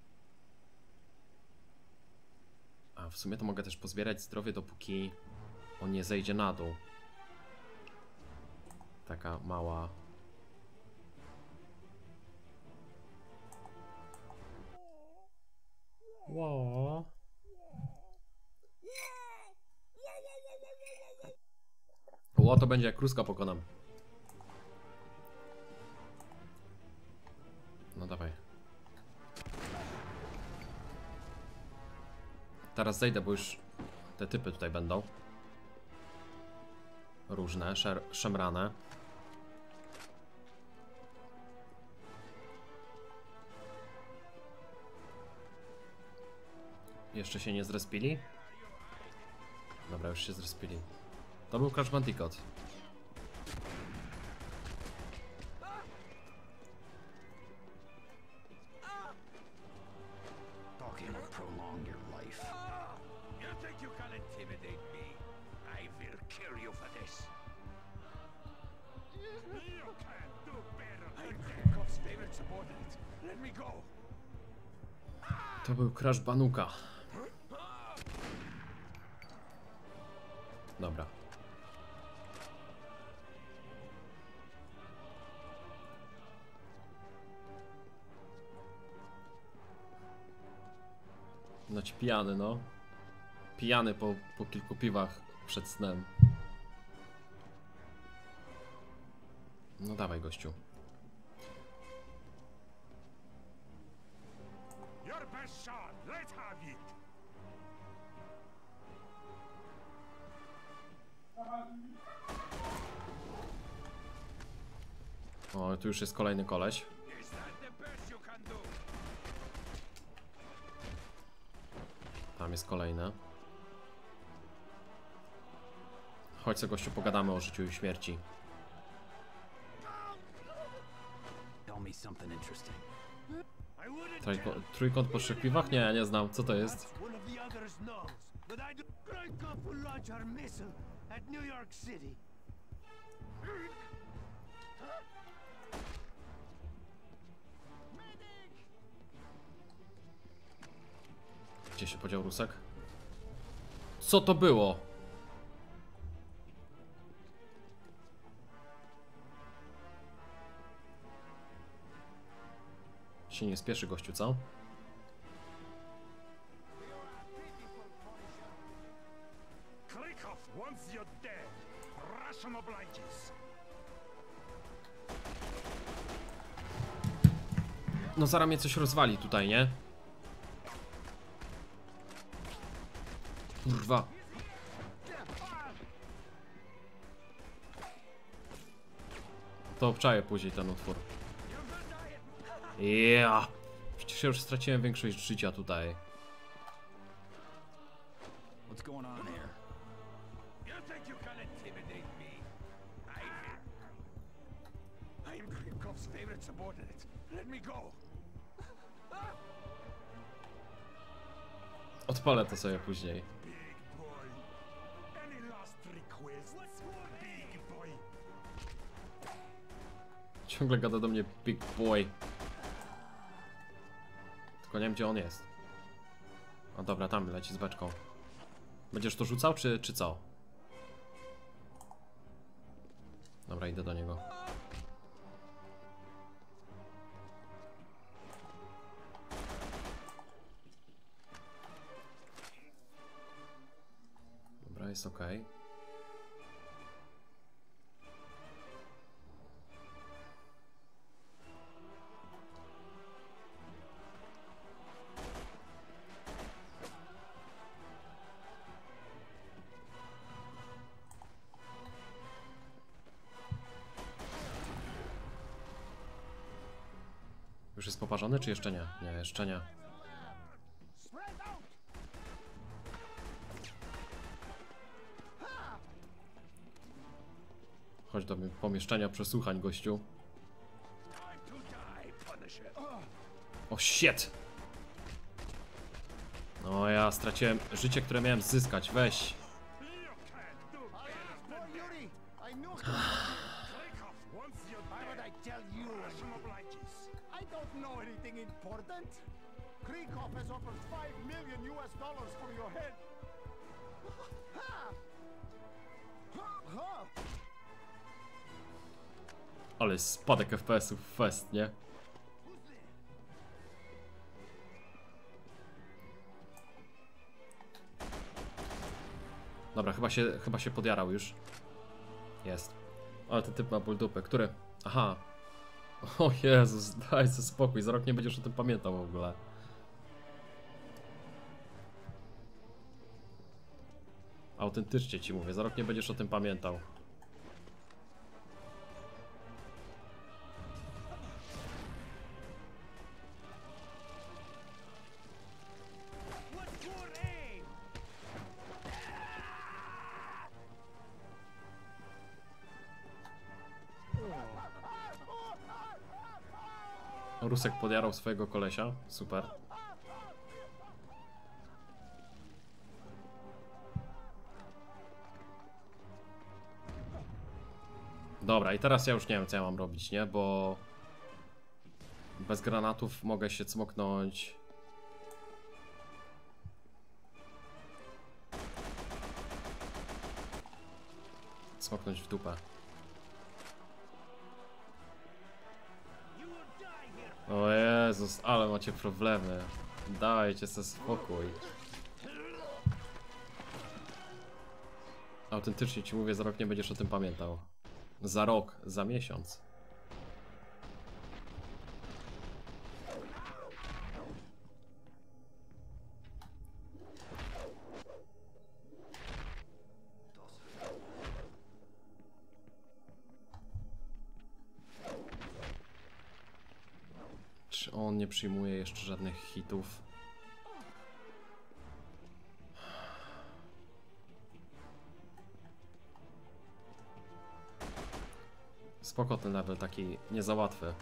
A w sumie to mogę też pozbierać zdrowie, dopóki on nie zejdzie na dół. Taka mała... Wow. O, to będzie jak kruska pokonam. No dawaj. Teraz zejdę, bo już te typy tutaj będą. Różne, szer szemrane. Jeszcze się nie zrespili? Dobra, już się zrespili. To był Crash Bandicoot. To był Crash Banuka. Dobra. No ci pijany, no. Pijany po, po kilku piwach przed snem. No dawaj, gościu. Your best shot. Let's have it. O, tu już jest kolejny koleś. Is that the best you can do? Tam jest kolejny. Chodź se, gościu, pogadamy o życiu i śmierci. Tell me something interesting. I wouldn't Trójko trójkąt po szczekliwach? Nie, ja nie znam. Co to jest? One of the others knows, but I do. Krykov will launch our missile at New York City. Gdzie się podział Rusek? Co to było? Się nie spieszy, gościu, co? Krykov wants you dead. Russian obliges. No zaraz mnie coś rozwali tutaj, nie? Kurwa. To obczaję później ten utwór. Yeah. Przecież ja już straciłem większość życia tutaj. What's going on here? You think you can intimidate me? I... I'm Krykov's favorite subordinate. Let me go. Odpalę to sobie później. Big boy. Any last requests? Big boy. Ciągle gada do mnie big boy. Tylko nie wiem, gdzie on jest. O dobra, tam leci z beczką. Będziesz to rzucał, czy, czy co? Dobra, idę do niego. Dobra, jest ok. Już jest poparzony, czy jeszcze nie? Nie, jeszcze nie. Chodź do pomieszczenia przesłuchań, gościu. O shit! No ja straciłem życie, które miałem zyskać, weź. Yuri, I knew. Krykov wants you Why would I dead. tell you? Russian obliges. I don't know anything important. Krykov has offered five million U S dollars for your head. Ha! Ha! Ha! Ale spadek F P S-ów fest, nie? Dobra, chyba się, chyba się podjarał już. Jest. Ale ten typ ma ból dupy. Który? Aha. O Jezus, daj sobie spokój. Za rok nie będziesz o tym pamiętał w ogóle. Autentycznie ci mówię, za rok nie będziesz o tym pamiętał. What's your aim? Rusek podjarał swojego kolesia. Super. Dobra, i teraz ja już nie wiem, co ja mam robić, nie? Bo bez granatów mogę się cmoknąć. Cmoknąć w dupę. O Jezus, ale macie problemy. Dajcie sobie spokój. Autentycznie ci mówię, za rok nie będziesz o tym pamiętał. Za rok, za miesiąc. nie przyjmuje jeszcze żadnych hitów. Spoko ten level, taki nie za łatwy.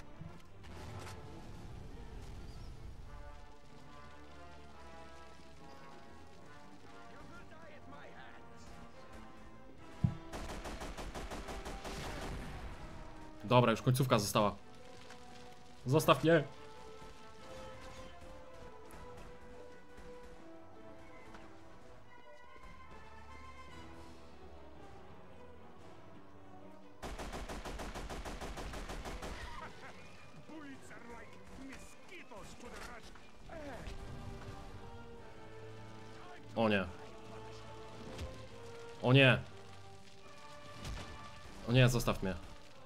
Dobra, już końcówka została. Zostaw mnie! Bullets are like mosquitoes to the rush. O nie. O nie. O nie, zostaw mnie.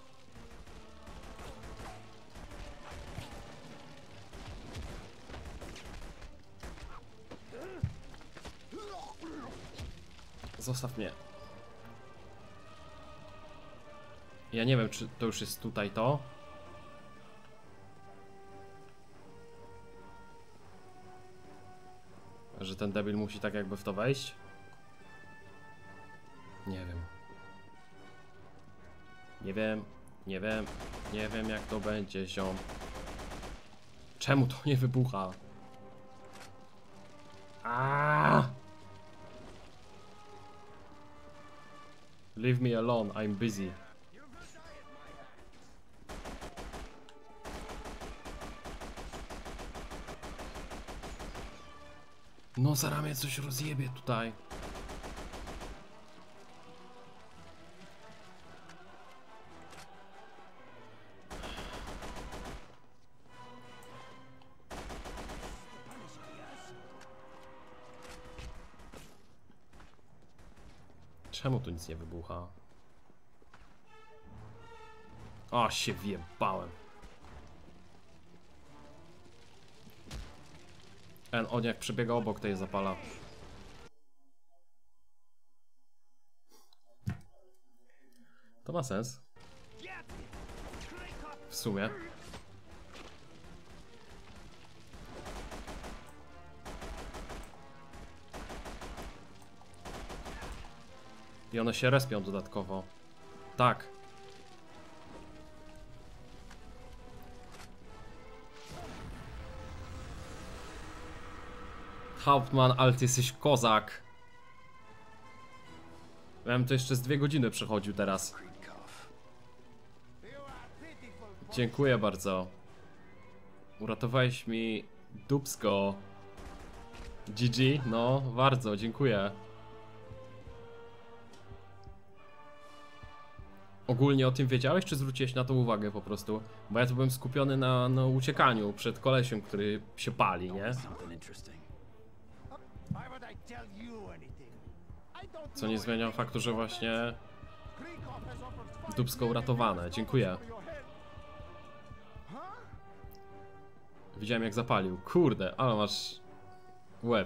Zostaw mnie. Ja nie wiem, czy to już jest tutaj to. Że ten debil musi tak jakby w to wejść. Nie wiem. Nie wiem, nie wiem, nie wiem jak to będzie, ziom. Czemu to nie wybucha? Aaaa! Leave me alone, I'm busy. No zaraz mnie coś rozjebie tutaj. Czemu tu nic nie wybucha? O, się wjebałem. Ten on jak przebiega obok, to je zapala. To ma sens. W sumie. I one się respią dodatkowo. Tak. Hauptmann, ale ty jesteś kozak. Ja bym to jeszcze z dwie godziny przechodził teraz. Dziękuję bardzo. Uratowałeś mi dupsko. G G, no bardzo, dziękuję. Ogólnie o tym wiedziałeś, czy zwróciłeś na to uwagę po prostu? Bo ja tu byłem skupiony na, na uciekaniu przed kolesiem, który się pali, nie? Co nie zmienia faktu, że właśnie dupsko uratowane. Dziękuję. Widziałem jak zapalił. Kurde, ale masz łeb.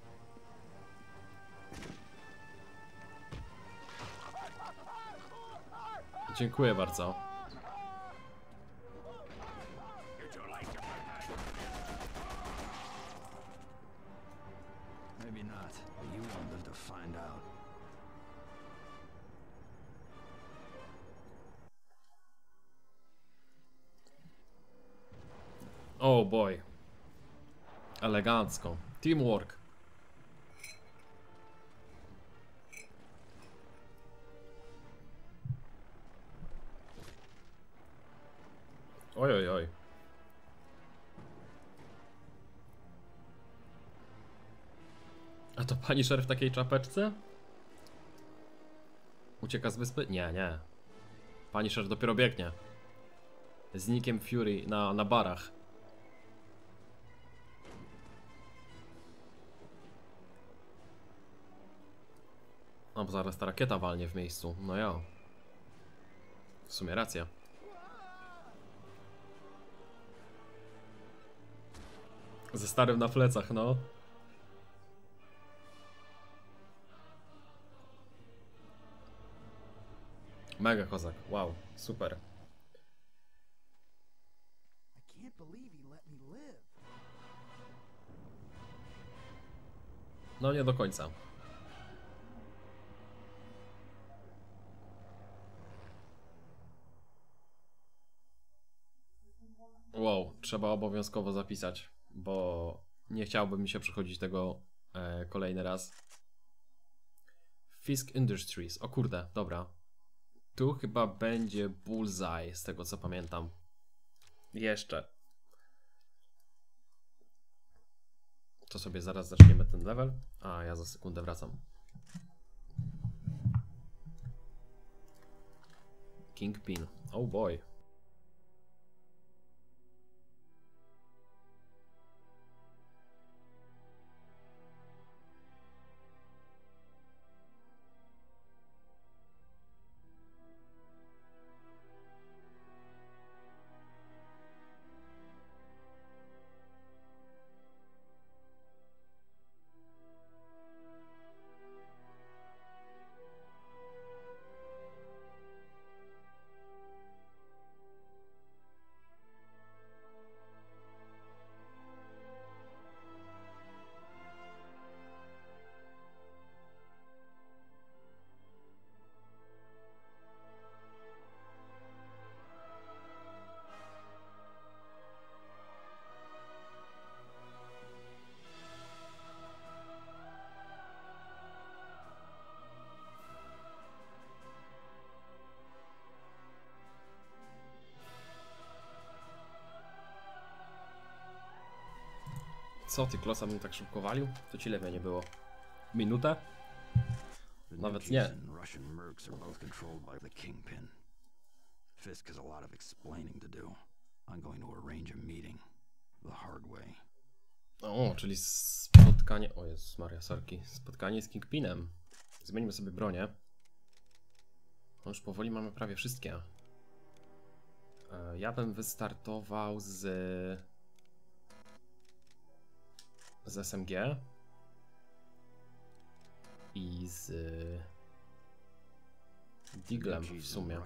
Dziękuję bardzo. Maybe not, but you won't live to find out. Oh boy. Elegancko. Teamwork. Oj, oj, oj. A to pani szeryf w takiej czapeczce? Ucieka z wyspy? Nie, nie. Pani szeryf dopiero biegnie. Z Nickiem Fury na, na barach. No bo zaraz ta rakieta walnie w miejscu. No ja. W sumie racja. Ze starym na plecach, no. Mega kozak, wow, super. I can't believe he let me live. No nie do końca. Wow, trzeba obowiązkowo zapisać, bo nie chciałbym mi się przechodzić tego e, kolejny raz. Fisk Industries, o kurde, dobra. Tu chyba będzie Bullseye, z tego co pamiętam. Jeszcze. To sobie zaraz zaczniemy ten level. A, ja za sekundę wracam. Kingpin, oh boy. Co ty, Klosa mnie tak szybko walił? To ci lepiej nie było. Minutę? Nawet nie. Russian mercs are both controlled by the Kingpin. Fisk has a lot of explaining to do. I'm going to arrange a meeting the hard way. O, czyli spotkanie... O Jezus Maria, sorki. Spotkanie z Kingpinem. Zmienimy sobie bronię. No już powoli mamy prawie wszystkie. Ja bym wystartował z... z S M G i z Diglem w sumie.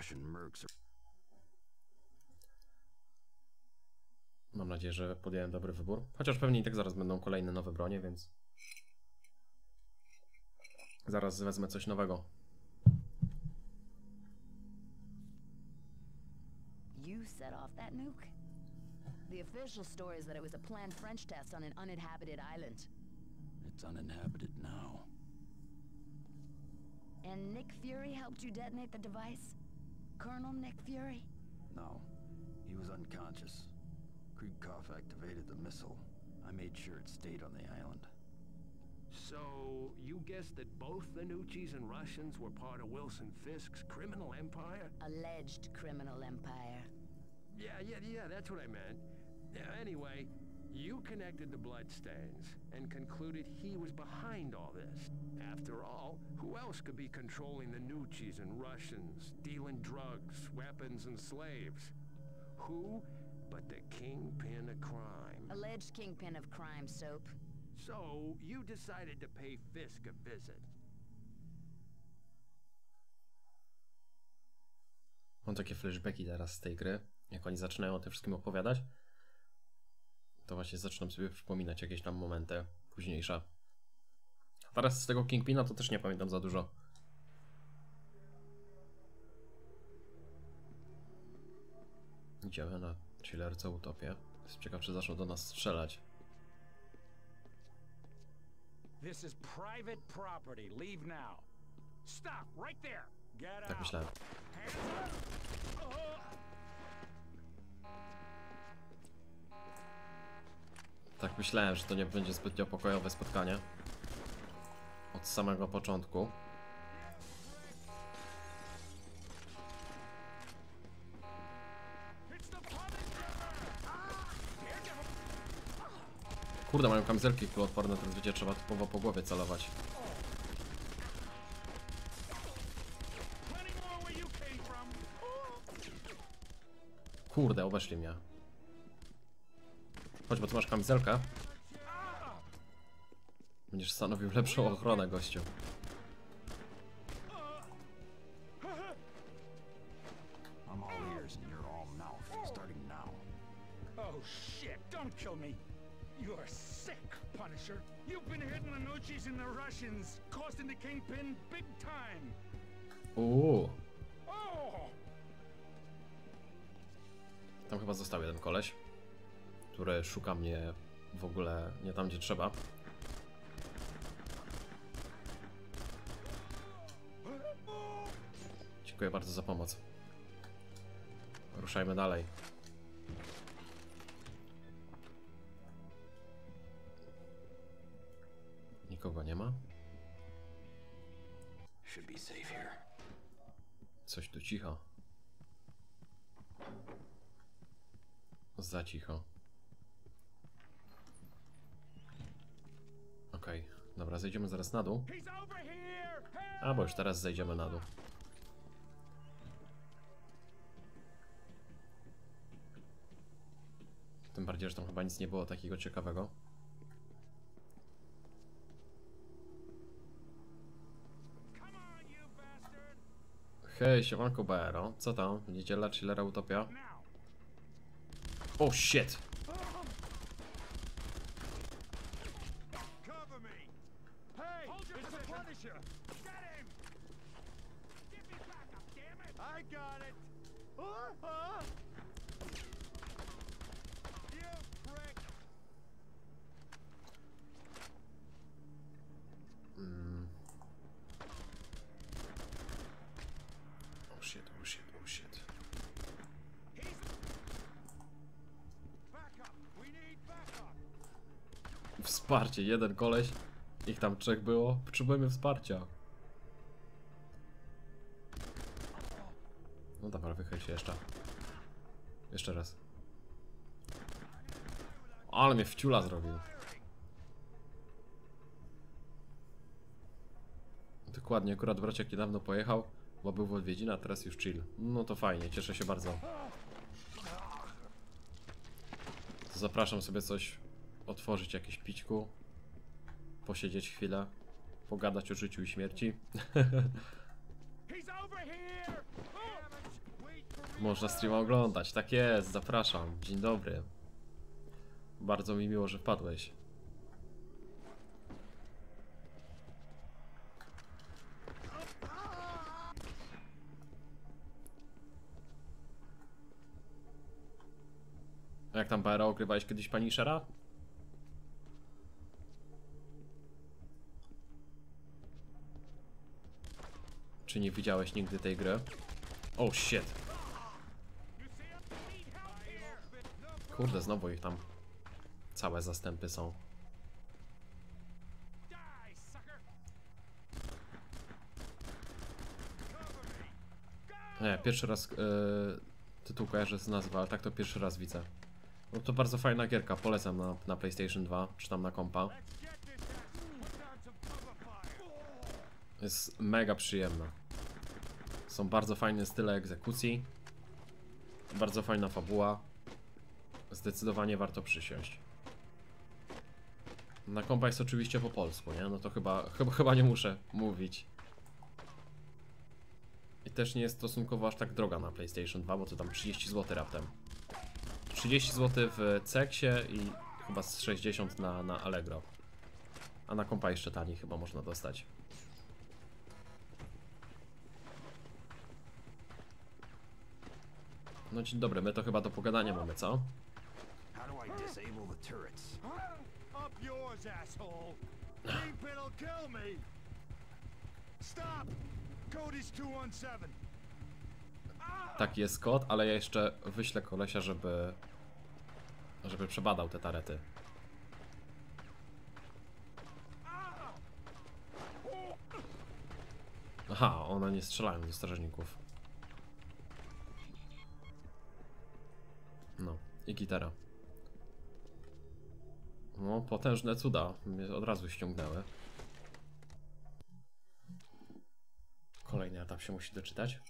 Mam nadzieję, że podjąłem dobry wybór. Chociaż pewnie i tak zaraz będą kolejne nowe bronie, więc zaraz wezmę coś nowego. You set off that nuke? The official story is that it was a planned French test on an uninhabited island. It's uninhabited now. And Nick Fury helped you detonate the device? Colonel Nick Fury? No, he was unconscious. Krykov activated the missile. I made sure it stayed on the island. So, you guessed that both the Nucci's and Russians were part of Wilson Fisk's criminal empire? Alleged criminal empire. Yeah, yeah, yeah, that's what I meant. Yeah, anyway, you connected the bloodstains and concluded he was behind all this. After all, who else could be controlling the Nucci's and Russians, dealing drugs, weapons, and slaves? Who but the kingpin of crime? Alleged kingpin of crime, Soap. So, you decided to pay Fisk a visit. Mam takie flashbacki teraz z tej gry. Jak oni zaczynają o tym wszystkim opowiadać, to właśnie zaczynam sobie przypominać jakieś tam momenty późniejsze. A teraz z tego Kingpina to też nie pamiętam za dużo. Idziemy na chillerce Utopię. Jestem ciekaw, czy zaczną do nas strzelać. This is private property. Leave now. Stop right there. Get out. Tak myślałem. Tak myślałem, że to nie będzie zbytnio pokojowe spotkanie. Od samego początku. Kurde, mają kamizelki kuloodporne, to wiecie, trzeba typowo po głowie celować. Kurde, obeszli mnie. Chodź, bo tu masz kamizelkę. Będziesz stanowił lepszą ochronę, gościu. I'm all ears and you're all mouth. Starting now. Oh shit! Don't kill me. You're sick, Punisher. You've been hitting the Nuchis and the Russians, costing the Kingpin big time. Uuu. Oh! Tam chyba został jeden koleś, który szuka mnie w ogóle nie tam, gdzie trzeba. Dziękuję bardzo za pomoc. Ruszajmy dalej. Nikogo nie ma? Coś tu cicho. Za cicho. Okej, okay. Dobra, zejdziemy zaraz na dół. Albo już teraz zejdziemy na dół. Tym bardziej, że tam chyba nic nie było takiego ciekawego. Hej, siemanko B R O. Co tam? Niedziela, chillera, utopia? Oh shit! I got it. Uh, uh. You prick. Mm. Oh shit, oh shit, oh shit. Wsparcie, jeden koleś. Ich tam trzech było. Potrzebujemy wsparcia. No dobra, wychyl się jeszcze. Jeszcze raz. Ale mnie wciula zrobił. Dokładnie, akurat braciak niedawno pojechał, bo był w odwiedziny, a teraz już chill. No to fajnie, cieszę się bardzo. To zapraszam sobie coś otworzyć, jakieś pićku. Posiedzieć chwilę. Pogadać o życiu i śmierci. Można streama oglądać, tak jest, zapraszam. Dzień dobry. Bardzo mi miło, że wpadłeś. Jak tam P R O, ogrywałeś kiedyś Punishera? Czy nie widziałeś nigdy tej gry? Oh shit. Kurde, znowu ich tam całe zastępy są. Nie, pierwszy raz yy, tytuł kojarzę z nazwy, ale tak to pierwszy raz widzę. No to bardzo fajna gierka, polecam na, na PlayStation dwa, czy tam na kompa. Jest mega przyjemna. Są bardzo fajne style egzekucji. Bardzo fajna fabuła. Zdecydowanie warto przysiąść. Na kompa jest oczywiście po polsku, nie? No to chyba, chyba, chyba nie muszę mówić. I też nie jest stosunkowo aż tak droga na PlayStation dwa, bo to tam trzydzieści złotych raptem. trzydzieści złotych w Ceksie i chyba z sześćdziesiąt na, na Allegro. A na kompa jeszcze taniej chyba można dostać. No dzień dobry, my to chyba do pogadania mamy, co? Up yours, asshole. Kingpin'll kill me. Stop. Code is two one seven. Taki jest kod, ale ja jeszcze wyślę kolesia, żeby żeby przebadał te tarety. Aha, one nie strzelają do strażników. No, i gitara. No, potężne cuda. Mnie od razu ściągnęły. Kolejny etap się musi doczytać.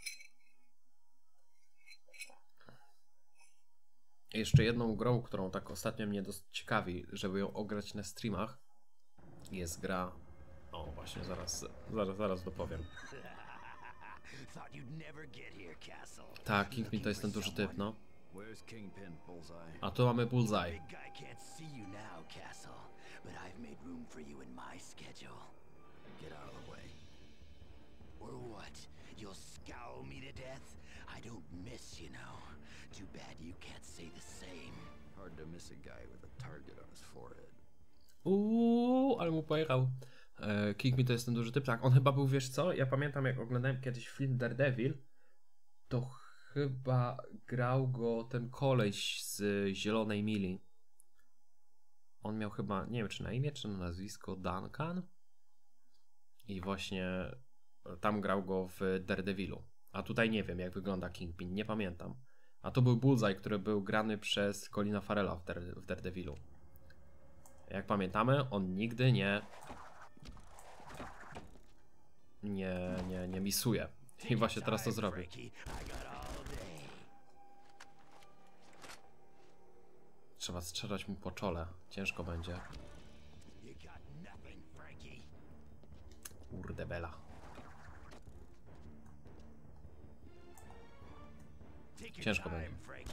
Jeszcze jedną grą, którą tak ostatnio mnie dość ciekawi, żeby ją ograć na streamach, jest gra... O, właśnie, zaraz, zaraz, zaraz dopowiem. Tak, Kingpin to jest ten duży typ, no. Where's Kingpin, Bullseye? A tu mamy Bullseye. Big guy can't see you now, Castle, but I've made room for you in my schedule. Get out of the way. Or what? You'll scowl me to death? I don't miss, you know. Too bad you can't say the same. Hard to miss a guy with a target on his forehead. Uuu, ale mu pojechał. E, Kingpin to jest ten duży typ. Tak, on chyba był, wiesz co? Ja pamiętam, jak oglądałem kiedyś film Daredevil, to chyba grał go ten koleś z Zielonej Mili. On miał chyba, nie wiem czy na imię, czy na nazwisko Duncan. I właśnie tam grał go w Daredevilu. A tutaj nie wiem, jak wygląda Kingpin, nie pamiętam. A to był Bullseye, który był grany przez Colina Farrella w, Dare, w Daredevilu. Jak pamiętamy, on nigdy nie... Nie, nie, nie misuje. I właśnie teraz to zrobię. Trzeba strzelać mu po czole. Ciężko będzie. Kurde bela. Ciężko będzie.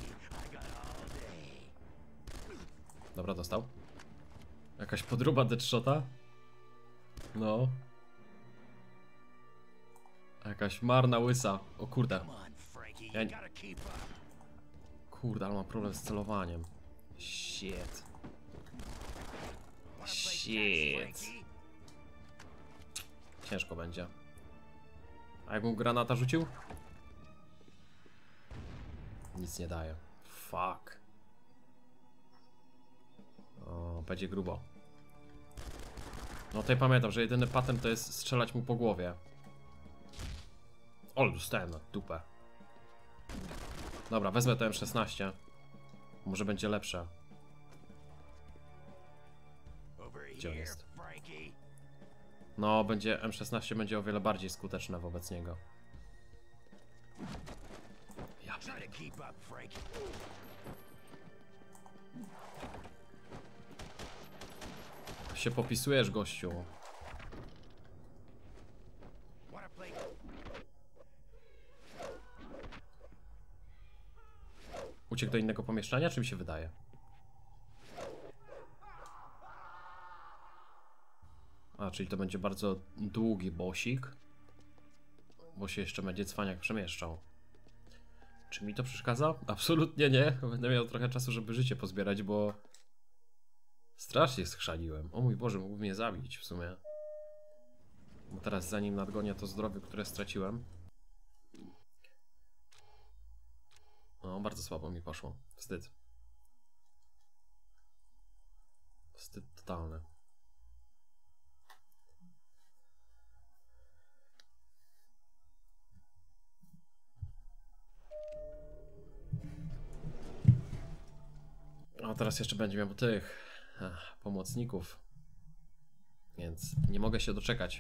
Dobra, dostał. Jakaś podróba Deadshota? No. Jakaś marna łysa. O kurde. Ja... Kurde, ale mam problem z celowaniem. Shit. Shit. Ciężko będzie. A jakbym granata rzucił? Nic nie daje. Fuck. O, będzie grubo. No tutaj pamiętam, że jedyny patent to jest strzelać mu po głowie. O, dostałem na dupę. Dobra, wezmę to M szesnaście. Może będzie lepsze. Gdzie on jest? No, będzie M szesnaście będzie o wiele bardziej skuteczne wobec niego. Ja się popisujesz, gościu. Uciekł do innego pomieszczenia, czy mi się wydaje? A, czyli to będzie bardzo długi bossik, bo się jeszcze będzie cwaniak przemieszczał. Czy mi to przeszkadza? Absolutnie nie. Będę miał trochę czasu, żeby życie pozbierać, bo strasznie schrzaniłem. O mój Boże, mógłby mnie zabić w sumie. Bo teraz zanim nadgonię to zdrowie, które straciłem. No, bardzo słabo mi poszło. Wstyd. Wstyd totalny. A teraz jeszcze będzie miał tych ach, pomocników. Więc nie mogę się doczekać.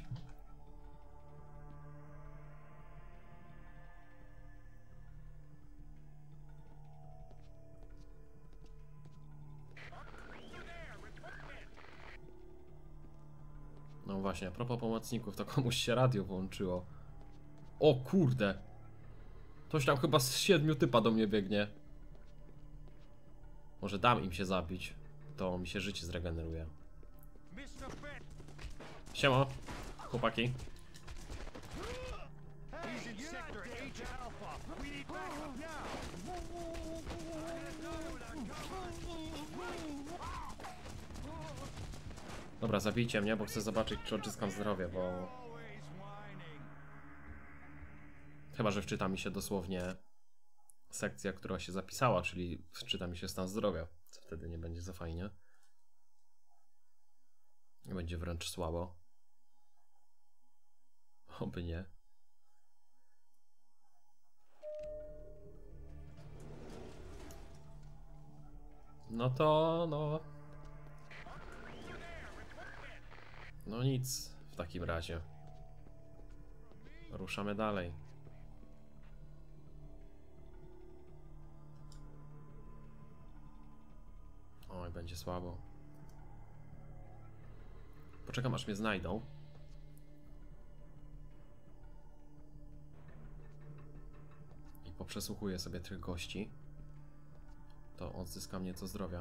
No właśnie, a propos pomocników, to komuś się radio włączyło. O kurde! Ktoś tam chyba z siedmiu typa do mnie biegnie. Może dam im się zabić, to mi się życie zregeneruje. Siema, chłopaki. Dobra, zabijcie mnie, bo chcę zobaczyć, czy odzyskam zdrowie, bo... Chyba że wczyta mi się dosłownie sekcja, która się zapisała, czyli wczyta mi się stan zdrowia, co wtedy nie będzie za fajnie. Będzie wręcz słabo. Oby nie. No to, no... No nic w takim razie. Ruszamy dalej. Oj, będzie słabo. Poczekam, aż mnie znajdą. I poprzesłuchuję sobie tych gości. odzyskam nieco zdrowia.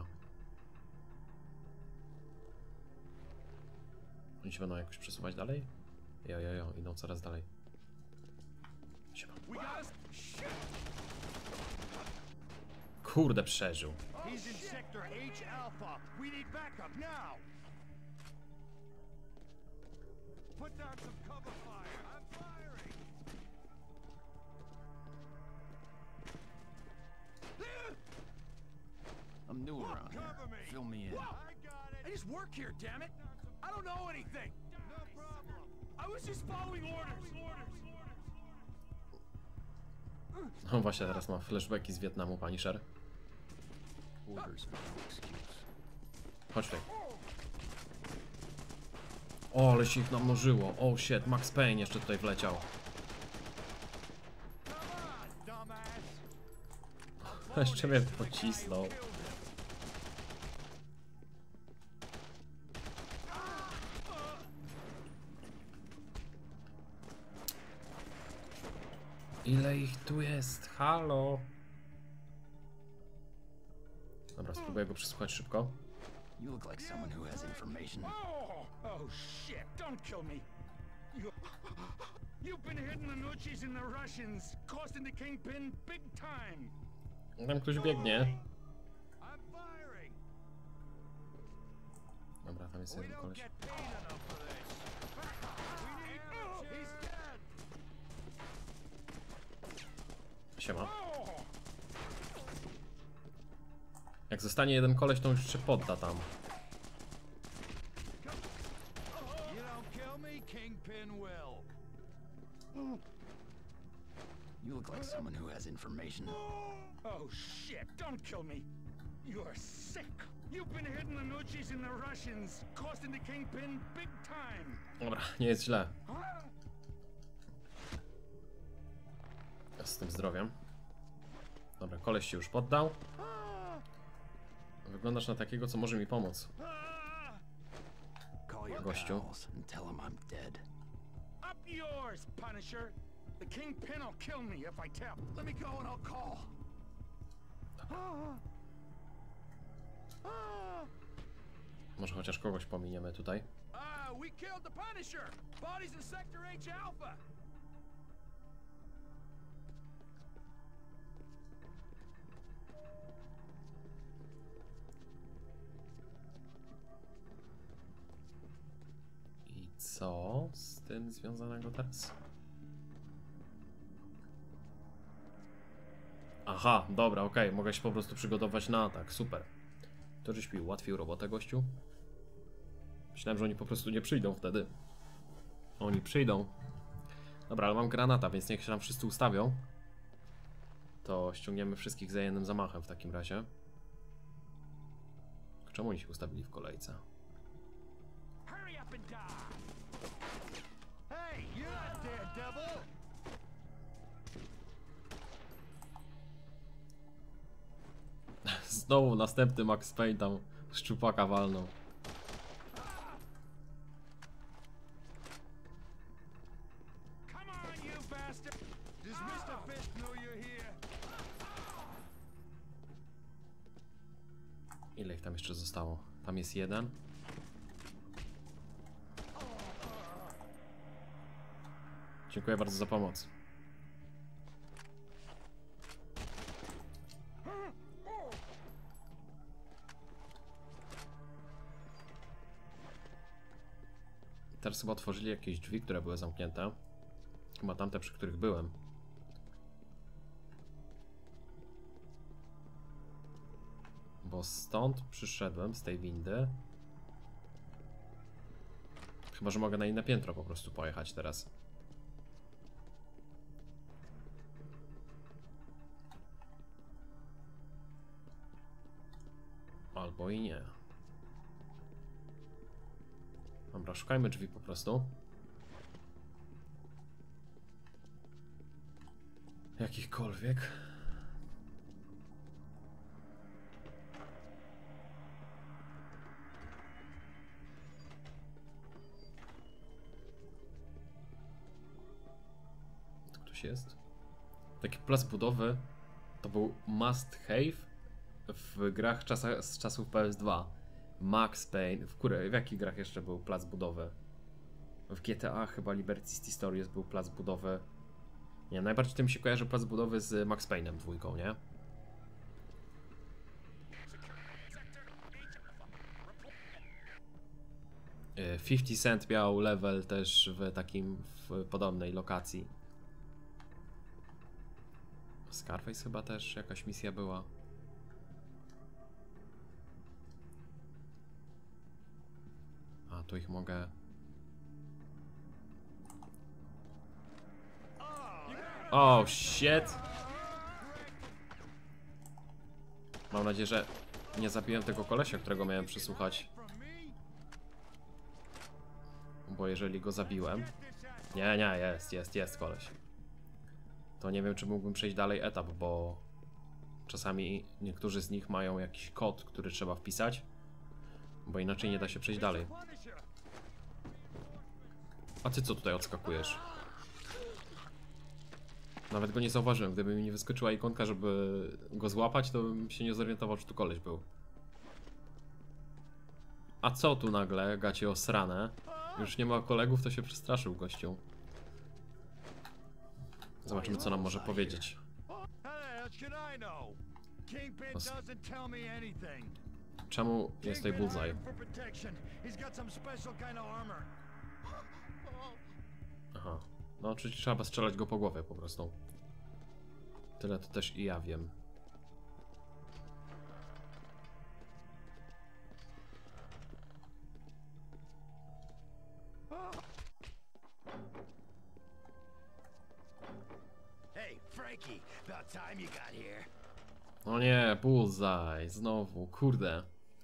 Oni się będą jakoś przesuwać dalej? Jo, jo, jo, idą coraz dalej. Siema. Kurde, przeżył. He's in sector H Alpha. We need backup now. Put down some cover fire. I'm firing. I'm new around here. Cover me. Fill me in. I got it. I just work here, damn it! I don't know anything! No problem. I was just following orders! Orders! No właśnie, teraz mam flashbacki z Wietnamu, Punisher. Orders are no excuse. Chodź tutaj. O, ale się ich namnożyło. O, shit, Max Payne jeszcze tutaj wleciał. Jeszcze mnie pocisnął. Ile ich tu jest? Halo? Dobra, spróbuję go przesłuchać szybko. You look like someone who has information. Oh, oh shit! Don't kill me. You, you've been hitting the Nuchis and the Russians, costing the Kingpin big time. Tam ktoś biegnie. I'm firing. Dobra, tam jest We jeden don't koleś. get paid enough for this. We need. He's dead. Siema. Jak zostanie jeden koleś, to już się podda tam. You don't kill me, Kingpin will. You look like someone who has information. Oh shit! Don't kill me. You're sick. You've been hitting the Nuchis and the Russians, costing the Kingpin big time. Dobra, nie jest źle. Z tym zdrowiem. Dobra, koleś się już poddał. Wyglądasz na takiego, co może mi pomóc. Call your Gościu. pals and tell them I'm dead. Up yours, Punisher. The Kingpin will kill me if I tell. Let me go and I'll call. Może chociaż kogoś pominiemy tutaj. Ah, we killed the Punisher! Bodies in Sector H Alpha! I co z tym związanego teraz? Aha, dobra, okej, okay. Mogę się po prostu przygotować na atak, super. To żeś mi ułatwił robotę, gościu. Myślałem, że oni po prostu nie przyjdą wtedy. Oni przyjdą. Dobra, ale mam granata, więc niech się tam wszyscy ustawią. To ściągniemy wszystkich za jednym zamachem w takim razie. Czemu oni się ustawili w kolejce? Hurry up and die. Hey, you're not dead, devil. Znowu następny Max Payne tam szczupaka walnął. Come on, you bastard. Does Mister Fisk know you're here? Ile ich tam jeszcze zostało? Tam jest jeden. Dziękuję bardzo za pomoc. Teraz chyba otworzyli jakieś drzwi, które były zamknięte. Chyba tamte, przy których byłem. Bo stąd przyszedłem, z tej windy. Chyba że mogę na inne piętro po prostu pojechać teraz. Albo i nie. Dobra, szukajmy drzwi po prostu. Jakichkolwiek. Tu ktoś jest? Taki plac budowy to był must have w grach czasa, z czasów P S dwa Max Payne, w, które, w jakich grach jeszcze był plac budowy? W G T A chyba Liberty City Stories był plac budowy. Nie, najbardziej tym się kojarzy plac budowy z Max Payne'em dwójką, nie? fifty Cent miał level też w takim, w podobnej lokacji. Scarface chyba też jakaś misja była. A, tu ich mogę... Oh, shit! Mam nadzieję, że nie zabiłem tego kolesia, którego miałem przysłuchać. Bo jeżeli go zabiłem... Nie, nie, jest, jest, jest koleś. To nie wiem, czy mógłbym przejść dalej etap, bo... Czasami niektórzy z nich mają jakiś kod, który trzeba wpisać. Bo inaczej nie da się przejść dalej. A ty co tutaj odskakujesz? Nawet go nie zauważyłem. Gdyby mi nie wyskoczyła ikonka, żeby go złapać, to bym się nie zorientował, czy tu koleś był. A co tu nagle? Gacie osrane. Już nie ma kolegów, to się przestraszył gościu. Zobaczymy, co nam może powiedzieć. Os Czemu jest tutaj bullseye? Aha. No, czyli trzeba strzelać go po głowie po prostu. Tyle to też i ja wiem. O nie, bullseye, znowu, kurde.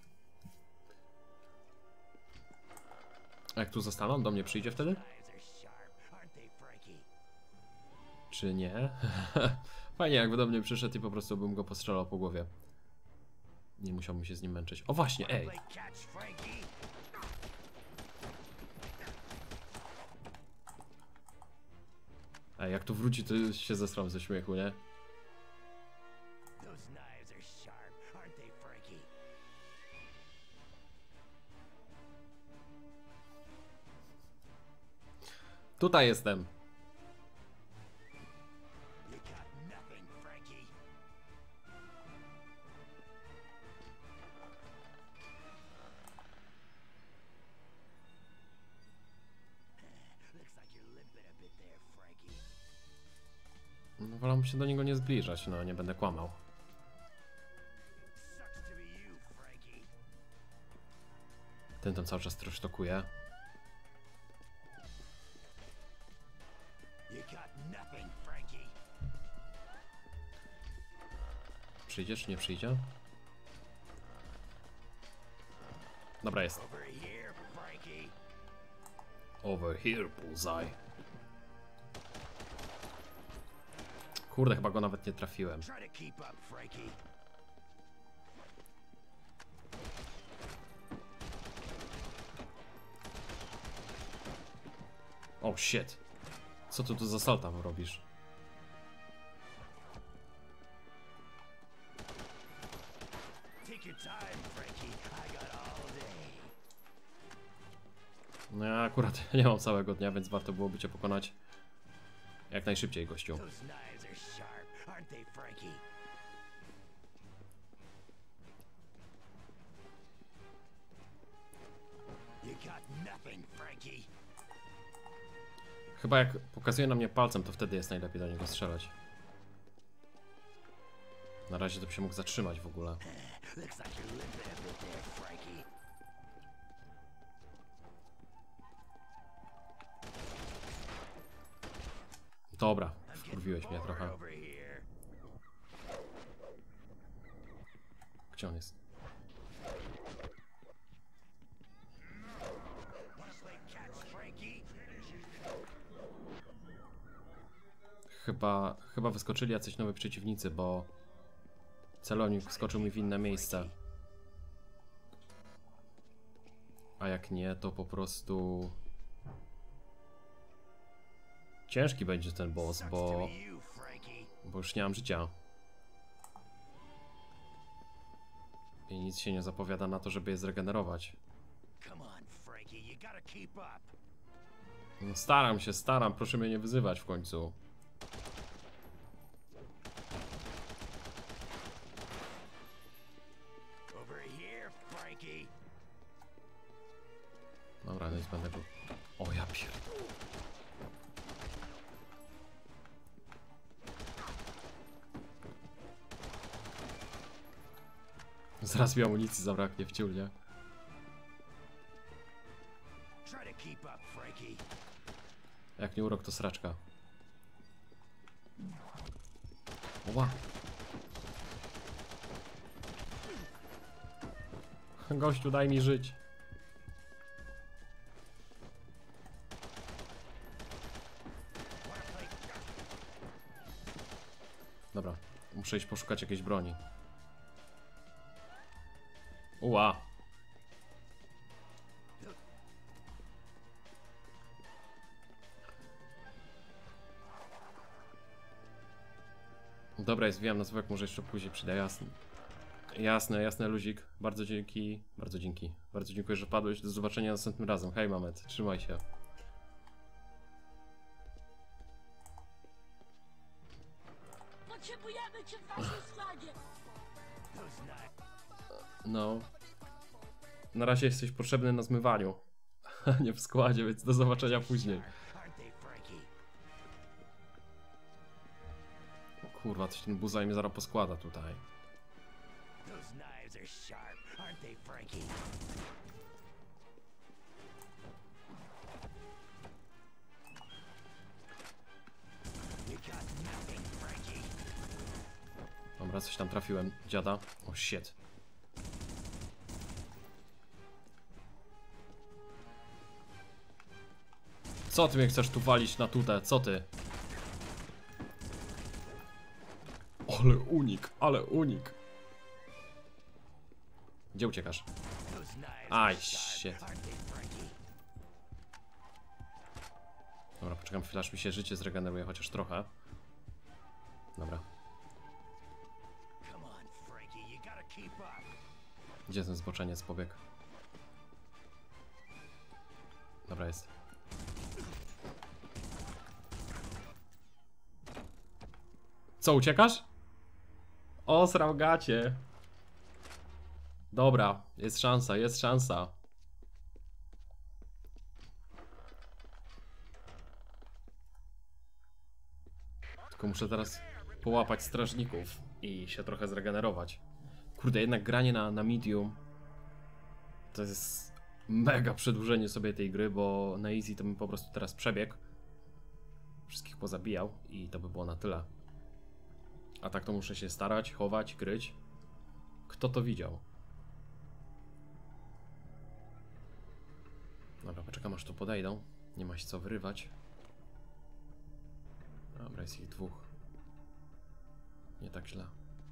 A jak tu zostaną, do mnie przyjdzie wtedy? Czy nie? Fajnie, jakby do mnie przyszedł i po prostu bym go postrzelał po głowie. Nie musiałbym się z nim męczyć. O właśnie, ej! Ej, jak tu wróci, to się zesram ze śmiechu, nie? Tutaj jestem. No, wolę się do niego nie zbliżać, no nie będę kłamał. Ten tam cały czas trosztokuje. Przyjdzie czy nie przyjdzie? Dobra, jest. Over here, bullseye. Kurde, chyba go nawet nie trafiłem. Oh shit. Co ty tu za salta robisz? No ja akurat nie mam całego dnia, więc warto byłoby cię pokonać jak najszybciej, gościu. Chyba jak pokazuje na mnie palcem, to wtedy jest najlepiej do niego strzelać. Na razie to by się mógł zatrzymać w ogóle. Dobra, wkurwiłeś mnie trochę. Gdzie on jest? Chyba, chyba wyskoczyli jacyś nowi przeciwnicy, bo celownik wskoczył mi w inne miejsce. A jak nie, to po prostu... Ciężki będzie ten boss, bo... Bo już nie mam życia. I nic się nie zapowiada na to, żeby je zregenerować. Come on, Frankie, you gotta keep up. No staram się, staram, proszę mnie nie wyzywać w końcu. Over here, Frankie. Dobra, no i będę go... O ja pier... Zaraz mi amunicji zabraknie w ciulnie. Try to keep up, Frankie. Jak nie urok, to sraczka. Oła. Gościu, daj mi żyć. Dobra, muszę iść poszukać jakiejś broni. Uła. Dobra, jest, wiem, na słówek może jeszcze później przyda, jasne. Jasne, jasne, luzik. Bardzo dzięki, bardzo dzięki. Bardzo dziękuję, że padłeś. Do zobaczenia następnym razem. Hej, Mamet, trzymaj się. Potrzebujemy cię w naszym składzie. No. Na razie jesteś potrzebny na zmywaniu, a nie w składzie, więc do zobaczenia później. O kurwa, coś ten buzaj mnie zaraz poskłada tutaj. Those knives are sharp, aren't they, Frankie? You got nothing, Frankie. Dobra, coś tam trafiłem. Dziada. O shit. Co ty mnie chcesz tu walić na tutę? Co ty? Ale unik, ale unik. Gdzie uciekasz? Aj, shit. Dobra, poczekam chwilę, aż mi się życie zregeneruje chociaż trochę. Dobra. Gdzie ten zboczeniec pobiegł? Dobra, jest. Co, uciekasz? O, srał gacie. Dobra, jest szansa, jest szansa. Tylko muszę teraz połapać strażników i się trochę zregenerować. Kurde, jednak granie na, na medium to jest mega przedłużenie sobie tej gry, bo na easy to bym po prostu teraz przebiegł. Wszystkich pozabijał i to by było na tyle. A tak to muszę się starać, chować, kryć. Kto to widział? Dobra, poczekam aż tu podejdą. Nie ma się co wyrywać. Dobra, jest ich dwóch. Nie tak źle.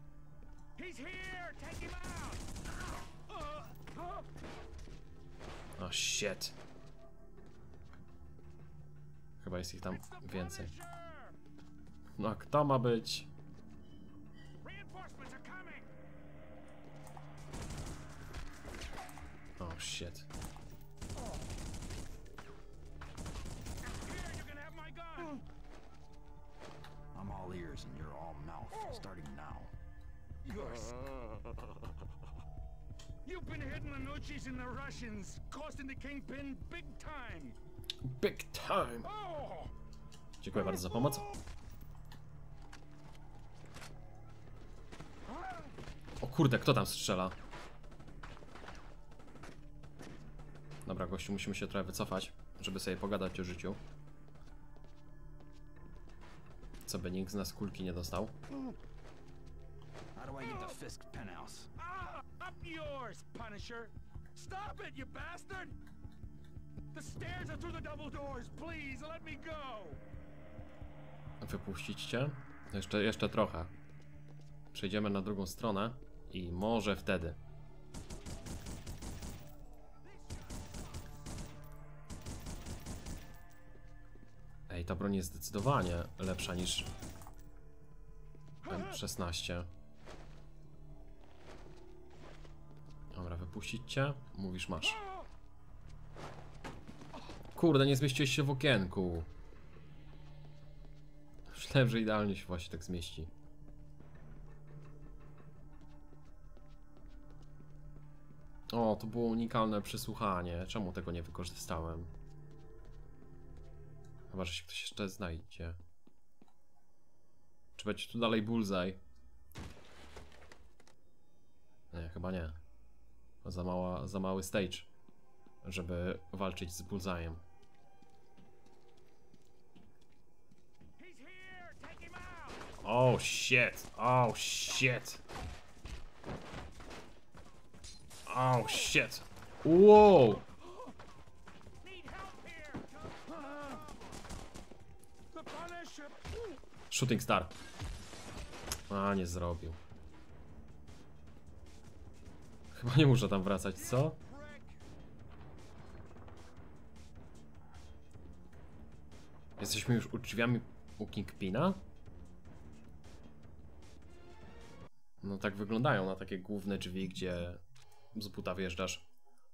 O shit. Chyba jest ich tam więcej. No a kto ma być? Oh shit. I'm all ears and you're all mouth, starting now. You've been hitting the Nuchis and the Russians, costing the Kingpin big time. Big time. Dziękuję bardzo za pomoc. O kurde, kto tam strzela? Dobra, gościu, musimy się trochę wycofać, żeby sobie pogadać o życiu. Co by nikt z nas kulki nie dostał. How do I get to Fisk penthouse? Ah, up yours, Punisher. Stop it, you bastard! The stairs are through the double doors. Please, let me go. Wypuścić cię? Jeszcze, jeszcze trochę. Przejdziemy na drugą stronę i może wtedy. Ej, ta broń jest zdecydowanie lepsza niż M szesnaście. wypuścić cię? Mówisz, masz. Kurde, nie zmieściłeś się w okienku. Myślałem, że idealnie się właśnie tak zmieści. O, to było unikalne przesłuchanie. Czemu tego nie wykorzystałem? Chyba, że się ktoś jeszcze znajdzie. Czy będzie tu dalej bullseye? Nie, chyba nie. Za, mała, za mały stage, żeby walczyć z bullseye'em. Oh shit! Oh shit! Oh shit! Wow! Shooting Star. A, nie zrobił. Chyba nie muszę tam wracać, co? Jesteśmy już u drzwiami u Kingpina? No tak wyglądają na takie główne drzwi, gdzie z buta wjeżdżasz.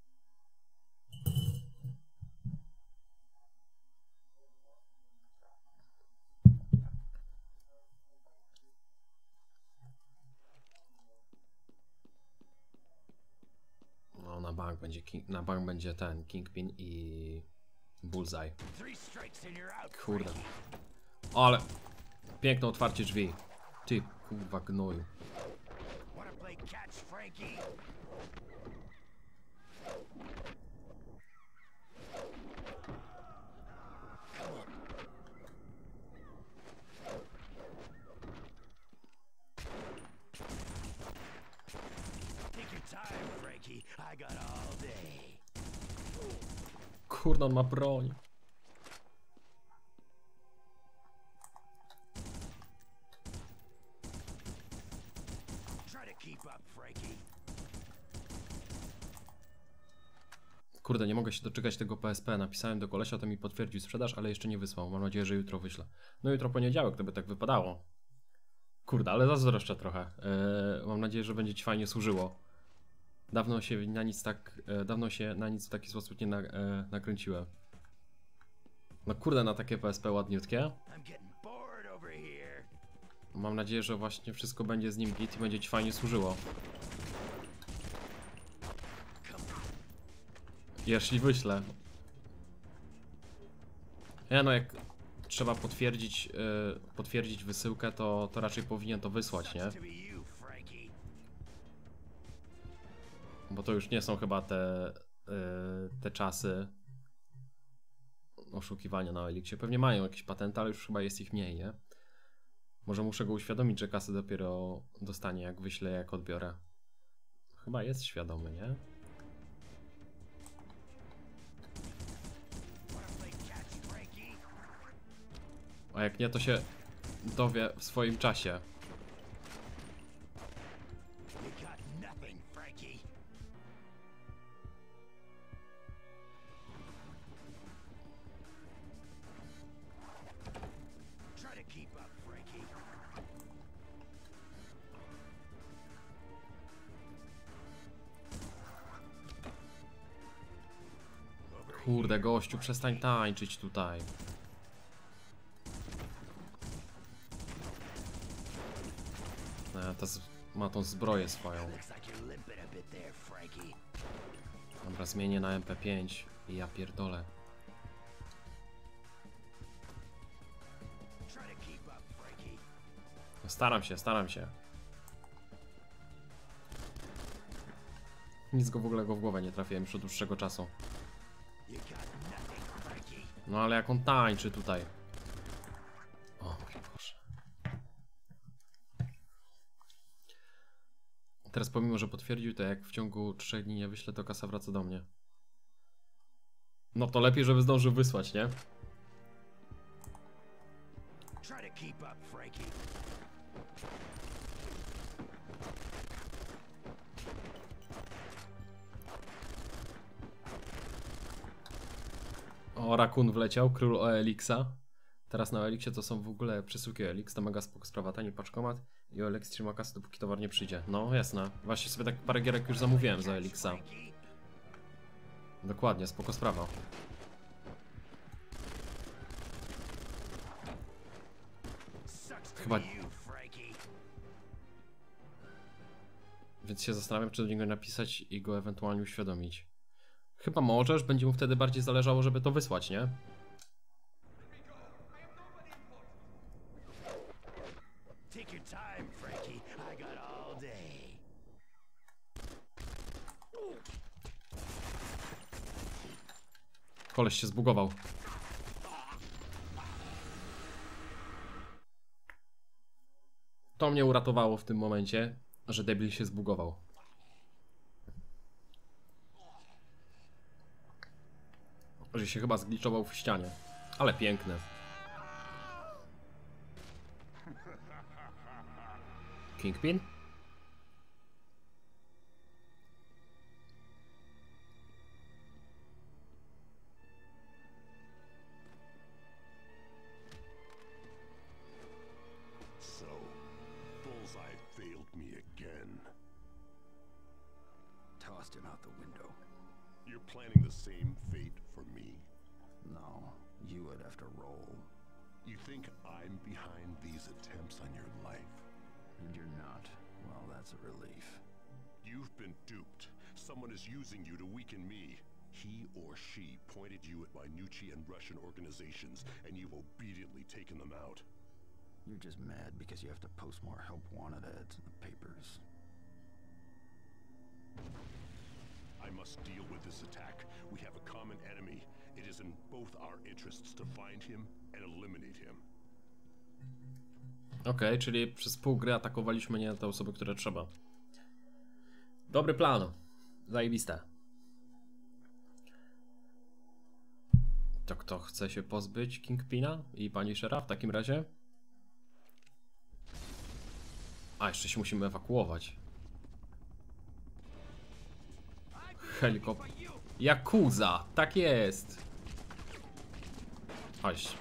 No na bank będzie, king, na bank będzie ten Kingpin i Bullseye. Kurde. Ale piękne otwarcie drzwi. Ty kurwa gnoju. Kurde, on ma broń. Kurde, nie mogę się doczekać tego P S P. Napisałem do kolesia, to mi potwierdził sprzedaż, ale jeszcze nie wysłał. Mam nadzieję, że jutro wyślę. No jutro poniedziałek, to by tak wypadało. Kurde, ale zazdroszczę trochę. Eee, mam nadzieję, że będzie ci fajnie służyło. Dawno się na nic tak... E, dawno się na nic w taki sposób nie na, e, nakręciłem. No kurde, na takie P S P ładniutkie. Mam nadzieję, że właśnie wszystko będzie z nim git i będzie ci fajnie służyło. Jeśli wyślę. Ja no jak trzeba potwierdzić, yy, potwierdzić wysyłkę, to, to raczej powinien to wysłać, nie? Bo to już nie są chyba te, yy, te czasy oszukiwania na Elixie. Pewnie mają jakieś patenty, ale już chyba jest ich mniej, nie? Może muszę go uświadomić, że kasy dopiero dostanie, jak wyślę, jak odbiorę. Chyba jest świadomy, nie? A jak nie, to się dowie w swoim czasie. Kurde, gościu, przestań tańczyć tutaj. Ta z... ma tą zbroję swoją. Dobra, zmienię na M P pięć i ja pierdolę. No, staram się, staram się. Nic go w ogóle go w głowę nie trafiłem już od dłuższego czasu. No ale jak on tańczy tutaj. O mój Boże. Teraz pomimo, że potwierdził, to jak w ciągu trzech dni nie wyślę, to kasa wraca do mnie. No to lepiej, żeby zdążył wysłać, nie? O, Rakun wleciał, król O Elixa. Teraz na O L X-ie to są w ogóle przesyłki O L X, to mega spoko sprawa, tani paczkomat i O L X trzyma kasę, dopóki towar nie przyjdzie. No jasne, właśnie sobie tak parę gierek już zamówiłem z O L X-a. Dokładnie, spoko sprawa. Chyba... Więc się zastanawiam, czy do niego napisać i go ewentualnie uświadomić. Chyba możesz, będzie mu wtedy bardziej zależało, żeby to wysłać, nie? Koleś się zbugował. To mnie uratowało w tym momencie, że debil się zbugował. Że się chyba zgliczował w ścianie. Ale piękne. Kingpin? So, Bullseye failed me again. Tossed him out the window. You're planning the same fate for me? No, you would have to roll. You think I'm behind these attempts on your life? And you're not. Well, that's a relief. You've been duped. Someone is using you to weaken me. He or she pointed you at Minucci and Russian organizations, and you've obediently taken them out. You're just mad because you have to post more help wanted ads in the papers. I must deal with this attack. We have a common enemy. It is in both our interests to find him and eliminate him. Okej, okay, czyli przez pół gry atakowaliśmy nie te osoby, które trzeba. Dobry plan. Zajebiste. To kto chce się pozbyć Kingpina i Punishera w takim razie? A, jeszcze się musimy ewakuować. Helikopter. Yakuza! Tak jest! Chodź.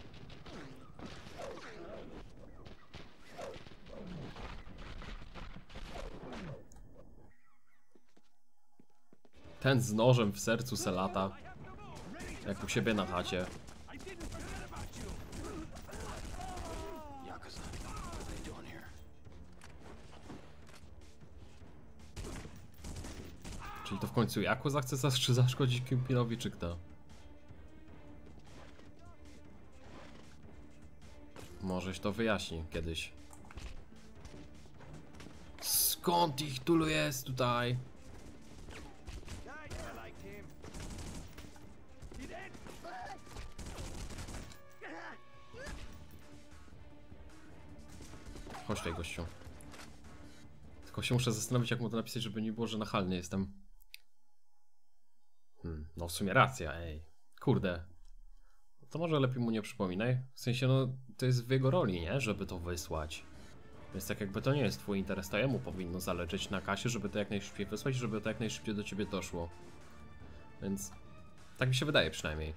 Ten z nożem w sercu se lata. Jak u siebie na chacie. Czyli to w końcu Yakuza chce zas zaszkodzić Kingpinowi, czy kto? Możeś to wyjaśni kiedyś. Skąd ich tylu jest tutaj? Chodź tutaj, gościu. Tylko się muszę zastanowić, jak mu to napisać, żeby nie było, że nachalny jestem. Hmm, no w sumie racja, ej. Kurde. To może lepiej mu nie przypominaj. W sensie, no, to jest w jego roli, nie? Żeby to wysłać. Więc tak jakby to nie jest twój interes, to jemu powinno zależeć na kasie, żeby to jak najszybciej wysłać, żeby to jak najszybciej do ciebie doszło. Więc tak mi się wydaje przynajmniej.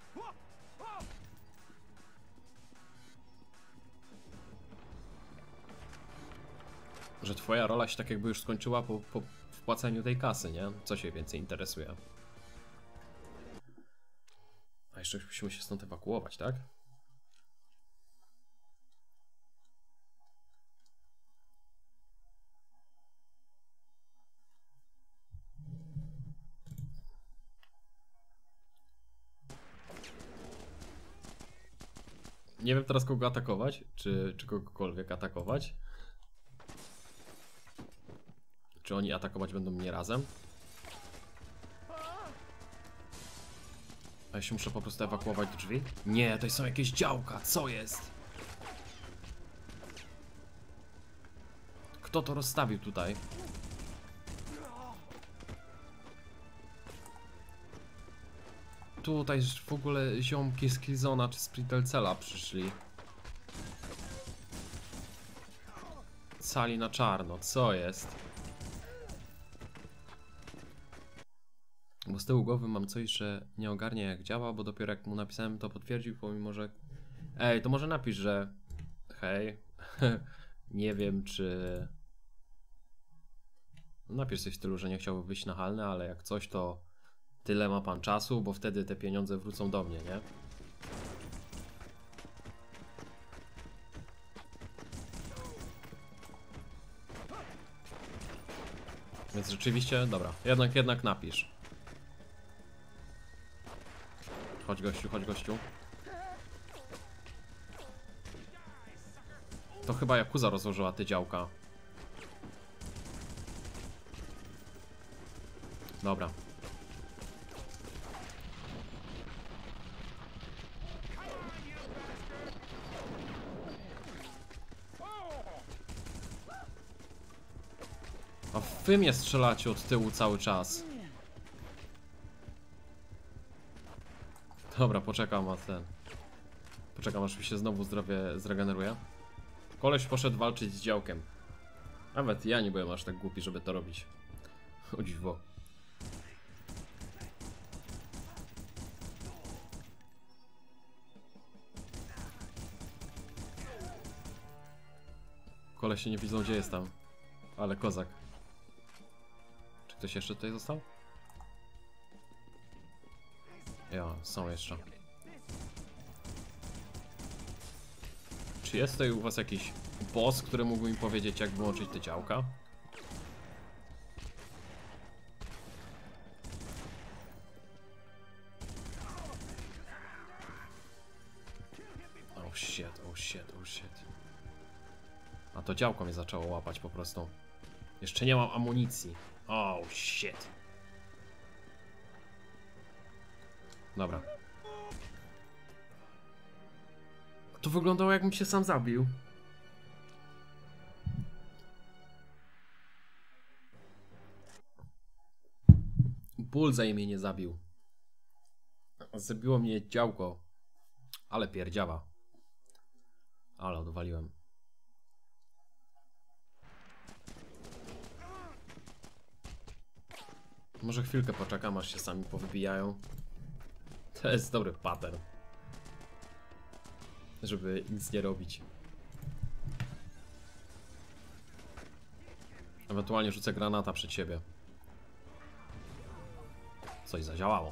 Że twoja rola się tak jakby już skończyła po, po wpłaceniu tej kasy, nie? Co się więcej interesuje? A jeszcze musimy się stąd ewakuować, tak? Nie wiem teraz, kogo atakować, czy, czy kogokolwiek atakować. Czy oni atakować będą mnie razem? A ja się muszę po prostu ewakuować do drzwi? Nie, to są jakieś działka, co jest? Kto to rozstawił tutaj? Tutaj w ogóle ziomki z Killzona czy z Splintercella przyszli. Cali na czarno, co jest? Bo z tyłu głowy mam coś, że nie ogarnia jak działa, bo dopiero jak mu napisałem, to potwierdził, pomimo że Ej, to może napisz, że hej, nie wiem czy... Napisz coś w stylu, że nie chciałby wyjść nachalny, ale jak coś to tyle ma pan czasu, bo wtedy te pieniądze wrócą do mnie, nie? Więc rzeczywiście, dobra, jednak, jednak napisz. Chodź gościu, chodź gościu. To chyba Yakuza rozłożyła te działka. Dobra. A wy mnie strzelacie od tyłu cały czas. Dobra, poczekam na ten. Poczekam aż mi się znowu zdrowie zregeneruje. Koleś poszedł walczyć z działkiem. Nawet ja nie byłem aż tak głupi, żeby to robić. O dziwo. Kolesie nie widzą, gdzie jest tam. Ale kozak. Czy ktoś jeszcze tutaj został? Ja, są jeszcze. Czy jest tutaj u was jakiś boss, który mógłby mi powiedzieć, jak wyłączyć te działka? Oh shit, oh shit, oh shit. A to działko mnie zaczęło łapać po prostu. Jeszcze nie mam amunicji. Oh shit. Dobra. To wyglądało, jakbym się sam zabił. Bullseye mnie nie zabił. Zabiło mnie działko. Ale pierdziawa. Ale odwaliłem. Może chwilkę poczekam, aż się sami powybijają. To jest dobry pattern. Żeby nic nie robić. Ewentualnie rzucę granata przed siebie. Coś zadziałało.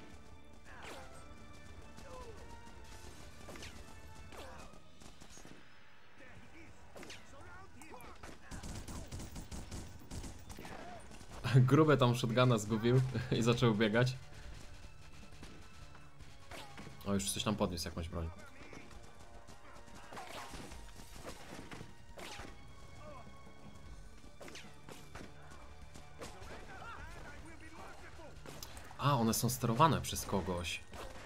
Grube tam shotguna zgubił i zaczął biegać. O, już coś tam podniósł, jakąś broń. A, one są sterowane przez kogoś.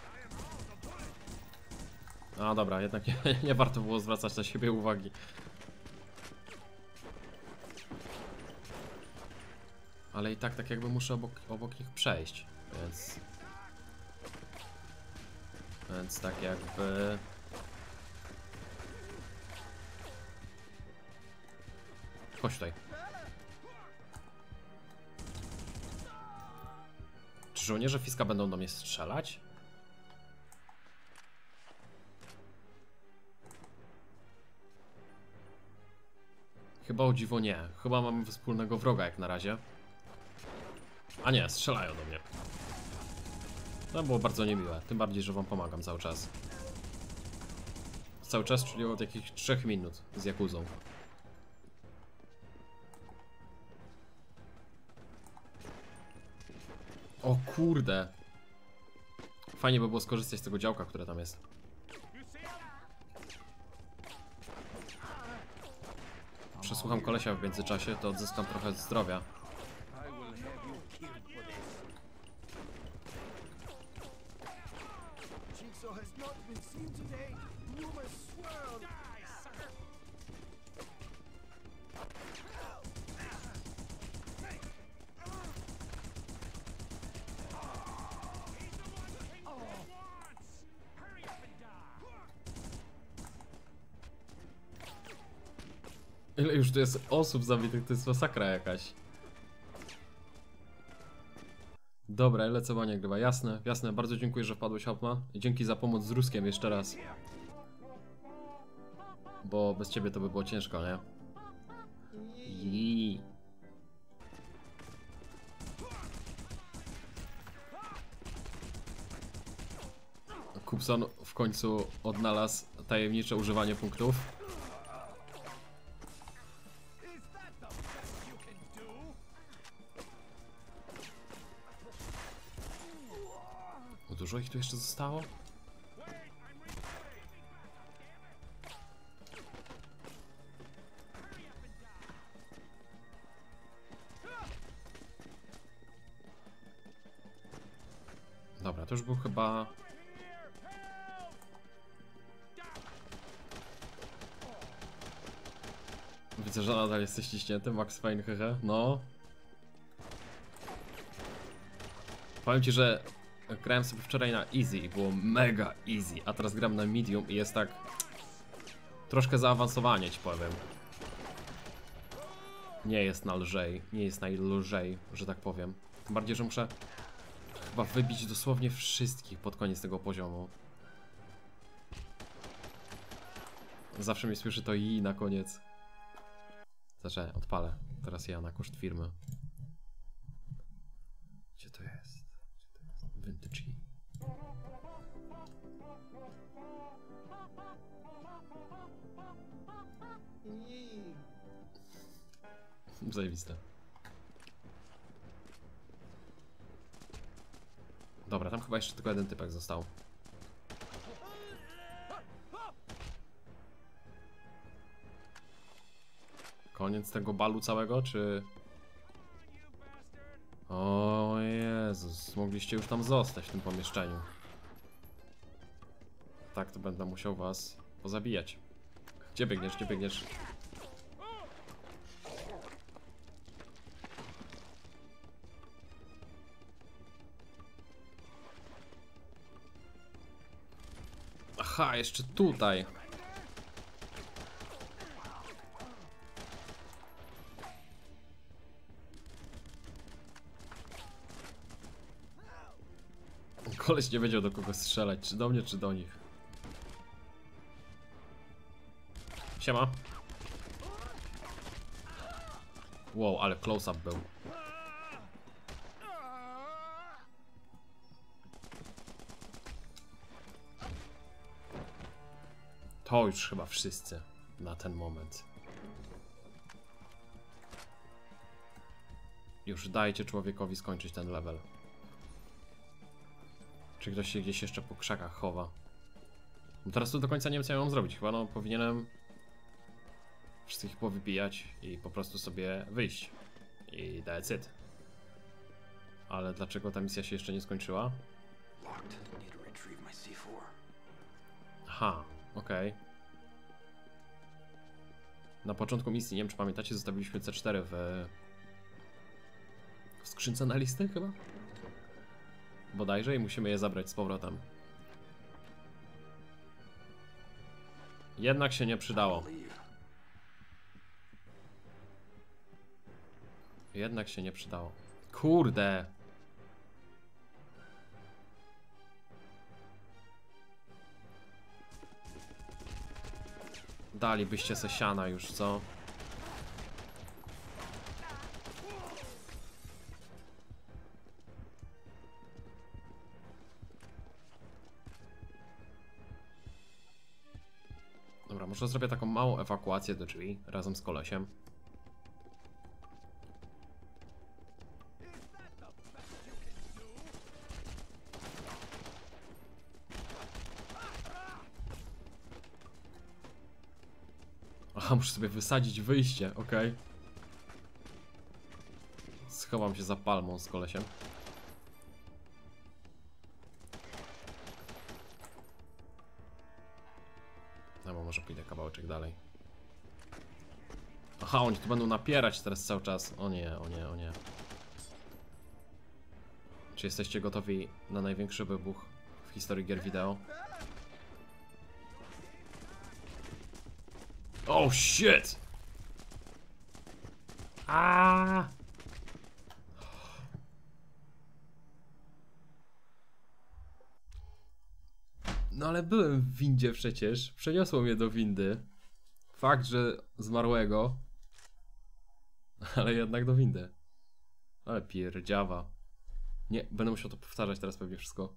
A, dobra, jednak nie, nie warto było zwracać na siebie uwagi. Ale i tak, tak jakby muszę obok, obok nich przejść, więc... Więc tak jakby... Chodź tutaj. Czy żołnierze Fiska będą do mnie strzelać? Chyba o dziwo nie. Chyba mamy wspólnego wroga jak na razie. A nie, strzelają do mnie. To było bardzo niemiłe. Tym bardziej, że wam pomagam cały czas. Cały czas, czyli od jakichś trzech minut z Yakuzą. O kurde. Fajnie by było skorzystać z tego działka, które tam jest. Przesłucham kolesia w międzyczasie, to odzyskam trochę zdrowia. Ile już tu jest osób zabitych, to jest masakra jakaś. Dobra, lecę bania grywa, jasne, jasne, bardzo dziękuję, że wpadłeś, Hopma. Dzięki za pomoc z Ruskiem jeszcze raz. bo bez ciebie to by było ciężko, nie? I... Kupson w końcu odnalazł tajemnicze używanie punktów. Dużo ich tu jeszcze zostało? Dobra, to już był chyba... Widzę, że nadal jesteś ściśnięty, Max Payne, hehe. No. Powiem ci, że grałem sobie wczoraj na easy i było mega easy, a teraz gram na medium i jest tak... Troszkę zaawansowanie, ci powiem. Nie jest na lżej, nie jest najlżej, że tak powiem. Tym bardziej, że muszę chyba wybić dosłownie wszystkich pod koniec tego poziomu. Zawsze mi słyszy to i na koniec. Znaczy, odpalę. Teraz ja na koszt firmy. Gdzie to jest? Gdzie to jest? Vintage. Zajebiste. Dobra, tam chyba jeszcze tylko jeden typek został. Koniec tego balu całego, czy... O Jezus, mogliście już tam zostać w tym pomieszczeniu. Tak, to będę musiał was pozabijać. Gdzie biegniesz, gdzie biegniesz? Aha, jeszcze tutaj. Koleś nie wiedział, do kogo strzelać, czy do mnie, czy do nich. Siema. Wow, ale close-up był. To już chyba wszyscy na ten moment. Już dajcie człowiekowi skończyć ten level. Czy ktoś się gdzieś jeszcze po krzakach chowa? No teraz tu do końca nie wiem, co ja mam zrobić. Chyba no powinienem wszystkich powybijać i po prostu sobie wyjść. I that's it. Ale dlaczego ta misja się jeszcze nie skończyła? Aha, okej. Okay. Na początku misji, nie wiem czy pamiętacie, zostawiliśmy C cztery w, w skrzynce na listy chyba? Bodajże i musimy je zabrać z powrotem. Jednak się nie przydało. Jednak się nie przydało. Kurde! Dalibyście se siana już, co? Dobra, może zrobię taką małą ewakuację do drzwi razem z kolesiem. Aha, muszę sobie wysadzić wyjście, ok. Schowam się za palmą z kolesiem. No bo może pójdę kawałeczek dalej. Aha, oni tu będą napierać teraz cały czas. O nie, o nie, o nie. Czy jesteście gotowi na największy wybuch w historii gier wideo? Oh shit! Aaaa! No ale byłem w windzie przecież. Przeniosło mnie do windy. Fakt, że zmarłego. Ale jednak do windy. Ale pierdziawa. Nie, będę musiał to powtarzać teraz pewnie wszystko.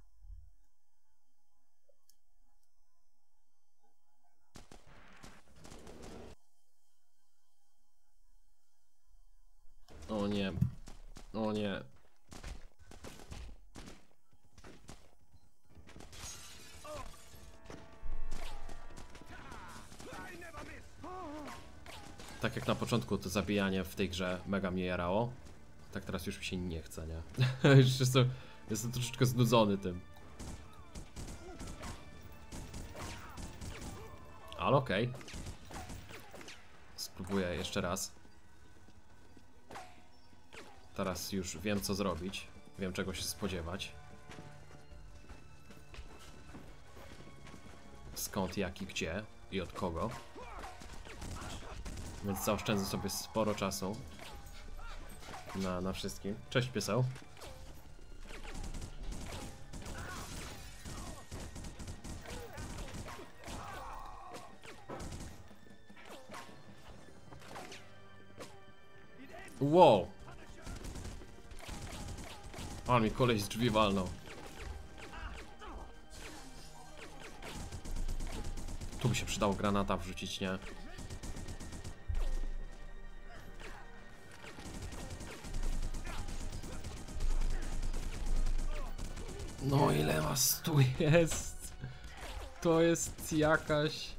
O nie. O nie. Tak jak na początku to zabijanie w tej grze mega mnie jarało. Tak teraz już mi się nie chce, nie? Już jestem, jestem troszeczkę znudzony tym. Ale okej. Okay. Spróbuję jeszcze raz. Teraz już wiem, co zrobić. Wiem, czego się spodziewać. Skąd, jak i gdzie i od kogo. Więc zaoszczędzę sobie sporo czasu na, na wszystkim. Cześć, pieseł. Wow. A mi koleś z drzwi walnął. Tu by się przydało granata wrzucić, nie? No ile was tu jest? To jest jakaś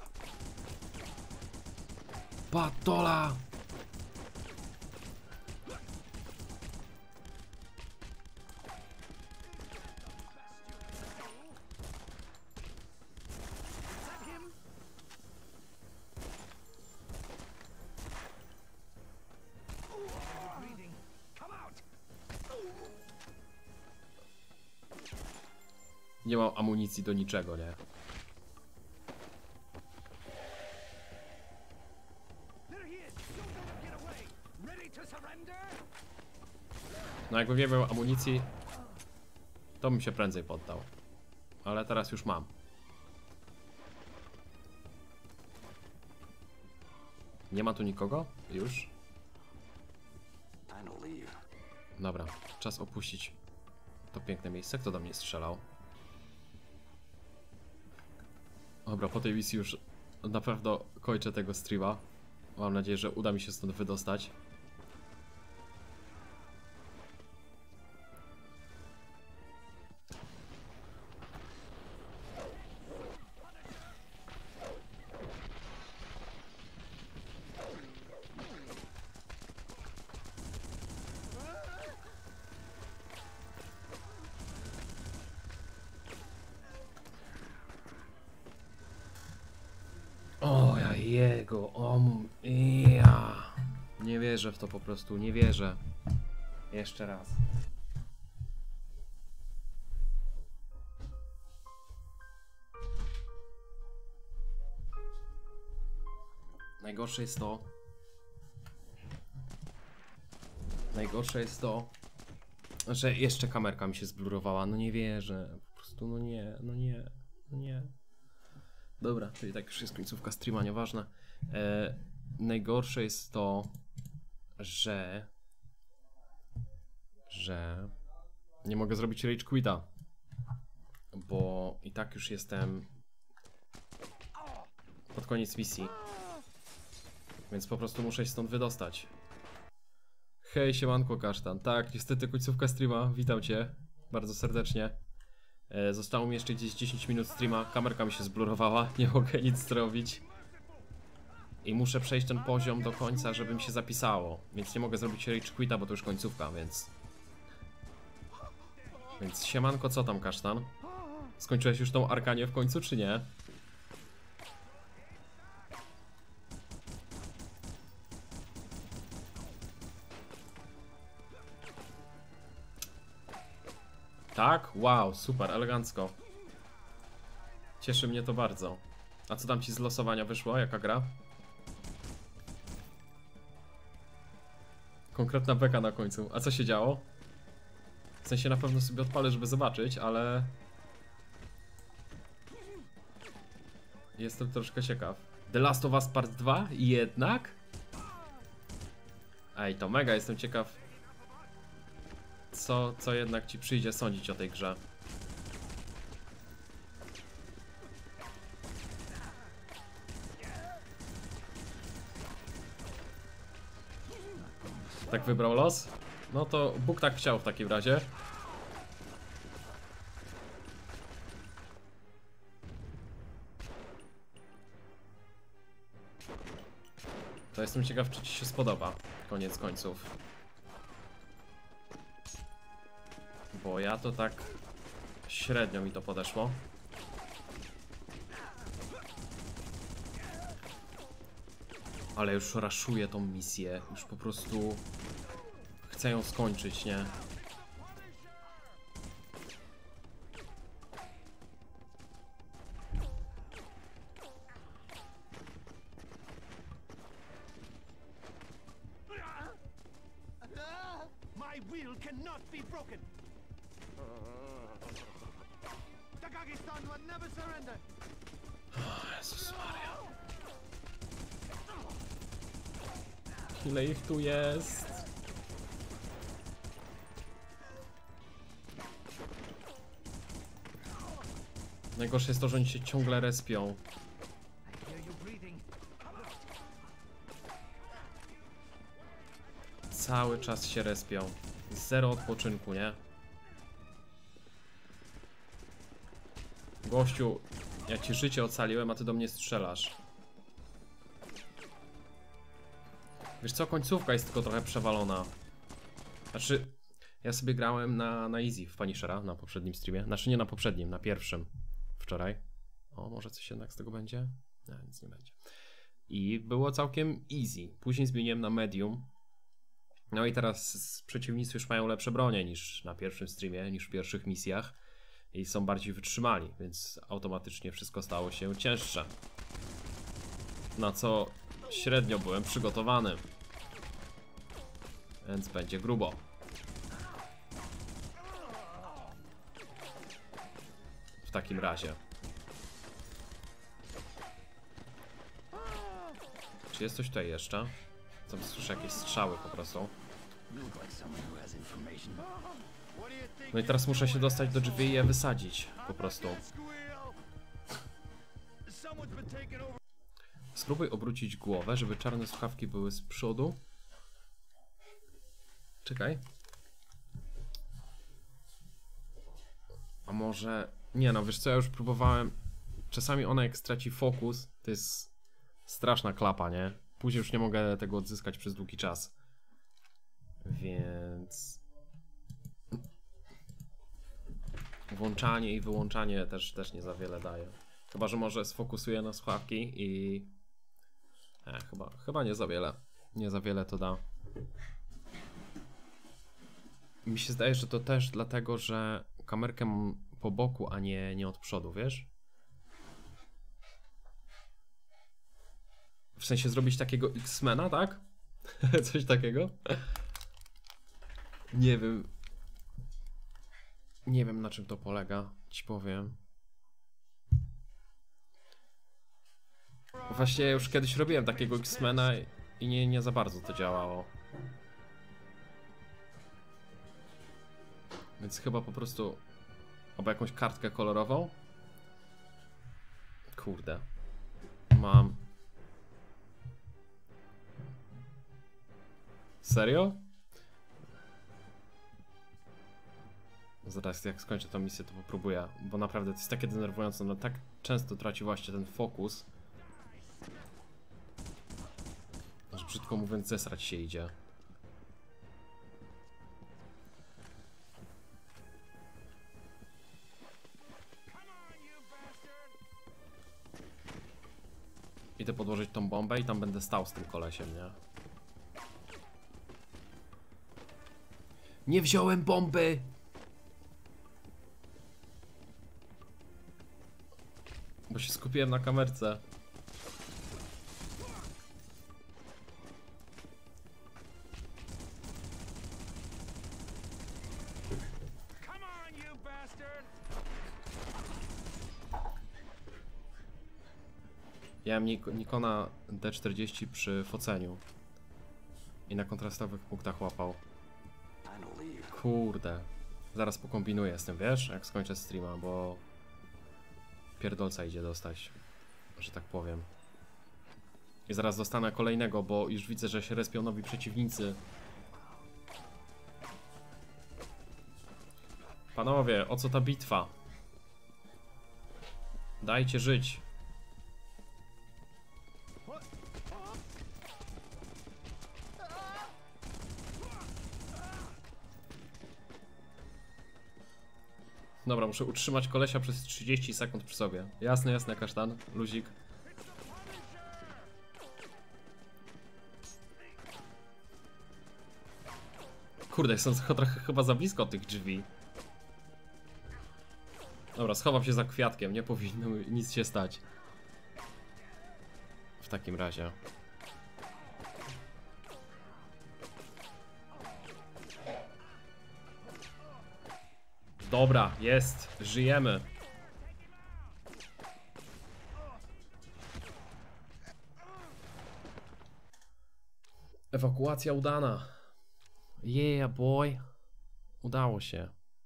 patola. Nie mam amunicji do niczego, nie? No jakbym nie miał amunicji, to bym się prędzej poddał. Ale teraz już mam. Nie ma tu nikogo? Już? Dobra, czas opuścić to piękne miejsce. Kto do mnie strzelał? Dobra, po tej misji już naprawdę kończę tego streama. Mam nadzieję, że uda mi się stąd wydostać. O ja jego, o ja. Nie wierzę w to po prostu, nie wierzę. Jeszcze raz. Najgorsze jest to. Najgorsze jest to, że jeszcze kamerka mi się zblurowała. No nie wierzę. Po prostu no nie, no nie, no nie. Dobra, czyli tak już jest końcówka streama, nieważne. E, najgorsze jest to, że że nie mogę zrobić rage quita, bo i tak już jestem pod koniec misji, więc po prostu muszę się stąd wydostać. Hej, siemanko kasztan. Tak, niestety końcówka streama, witam cię bardzo serdecznie. Zostało mi jeszcze gdzieś dziesięć minut streama, kamerka mi się zblurowała, nie mogę nic zrobić. I muszę przejść ten poziom do końca, żeby mi się zapisało. Więc nie mogę zrobić rage quita, bo to już końcówka, więc... Więc siemanko, co tam kasztan? Skończyłeś już tą arkanię w końcu, czy nie? Tak? Wow, super, elegancko. Cieszy mnie to bardzo. A co tam ci z losowania wyszło? Jaka gra? Konkretna beka na końcu. A co się działo? W sensie na pewno sobie odpalę, żeby zobaczyć, ale... Jestem troszkę ciekaw. The Last of Us Part dwa? Jednak? Ej, to mega, jestem ciekaw, co, co jednak ci przyjdzie sądzić o tej grze. Tak wybrał los? No to Bóg tak chciał w takim razie. To jestem ciekaw, czy ci się spodoba, koniec końców. Bo ja to tak średnio mi to podeszło. Ale już raszuję tą misję, już po prostu chcę ją skończyć, nie? My will cannot be broken. Takagi-san will never surrender. Jezus Maria. Ile ich tu jest? Najgorsze jest to, że oni się ciągle respią. Cały czas się respią. Zero odpoczynku, nie? Gościu, ja ci życie ocaliłem, a ty do mnie strzelasz. Wiesz co, końcówka jest tylko trochę przewalona. Znaczy, ja sobie grałem na, na easy w Punishera na poprzednim streamie. Znaczy nie na poprzednim, na pierwszym wczoraj. O, może coś jednak z tego będzie? Nie, nic nie będzie. I było całkiem easy. Później zmieniłem na medium. No i teraz przeciwnicy już mają lepsze bronie niż na pierwszym streamie, niż w pierwszych misjach. I są bardziej wytrzymali, więc automatycznie wszystko stało się cięższe. Na co średnio byłem przygotowany. Więc będzie grubo. W takim razie. Czy jest coś tutaj jeszcze? Tam słyszę jakieś strzały po prostu. No i teraz muszę się dostać do drzwi i je wysadzić po prostu. Spróbuj obrócić głowę, żeby czarne słuchawki były z przodu. Czekaj. A może... Nie no, wiesz co, ja już próbowałem. Czasami ona jak straci fokus, to jest straszna klapa, nie? Później już nie mogę tego odzyskać przez długi czas. Więc... Włączanie i wyłączanie też, też nie za wiele daje. Chyba że może sfokusuję na słuchawki i... E, chyba, chyba nie za wiele. Nie za wiele to da. Mi się zdaje, że to też dlatego, że kamerkę mam po boku, a nie, nie od przodu, wiesz? W sensie zrobić takiego X-Mena, tak? Coś takiego? Nie wiem. Nie wiem, na czym to polega, ci powiem. Właśnie już kiedyś robiłem takiego X-Mena i nie, nie za bardzo to działało. Więc chyba po prostu... Albo jakąś kartkę kolorową? Kurde. Mam... Serio? Zaraz jak skończę tę misję, to popróbuję, bo naprawdę to jest takie denerwujące, no tak często traci właśnie ten fokus, że brzydko mówiąc zesrać się idzie. Idę podłożyć tą bombę i tam będę stał z tym kolesiem, nie? Nie wziąłem bomby! Bo się skupiłem na kamerce. Ja mam Nik Nikona D czterdzieści przy foceniu. I na kontrastowych punktach łapał. Kurde. Zaraz pokombinuję z tym, wiesz, jak skończę streama, bo pierdolca idzie dostać, że tak powiem. I zaraz dostanę kolejnego, bo już widzę, że się respią nowi przeciwnicy. Panowie, o co ta bitwa? Dajcie żyć. Dobra, muszę utrzymać kolesia przez trzydzieści sekund przy sobie. Jasne, jasne, kasztan, luzik. Kurde, są trochę chyba za blisko tych drzwi. Dobra, schowam się za kwiatkiem, nie powinno nic się stać. W takim razie. Dobra, jest, żyjemy. Ewakuacja udana. Yeah, boy. Udało się.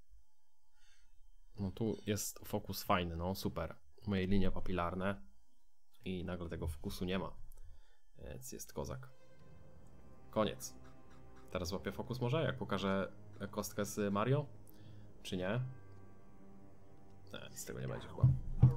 No tu jest fokus fajny, no super. Moje linie papilarne. I nagle tego fokusu nie ma. Więc jest kozak. Koniec. Teraz łapię fokus może? Jak pokażę kostkę z Mario? Czy nie? Nie, nic z tego nie będzie chyba.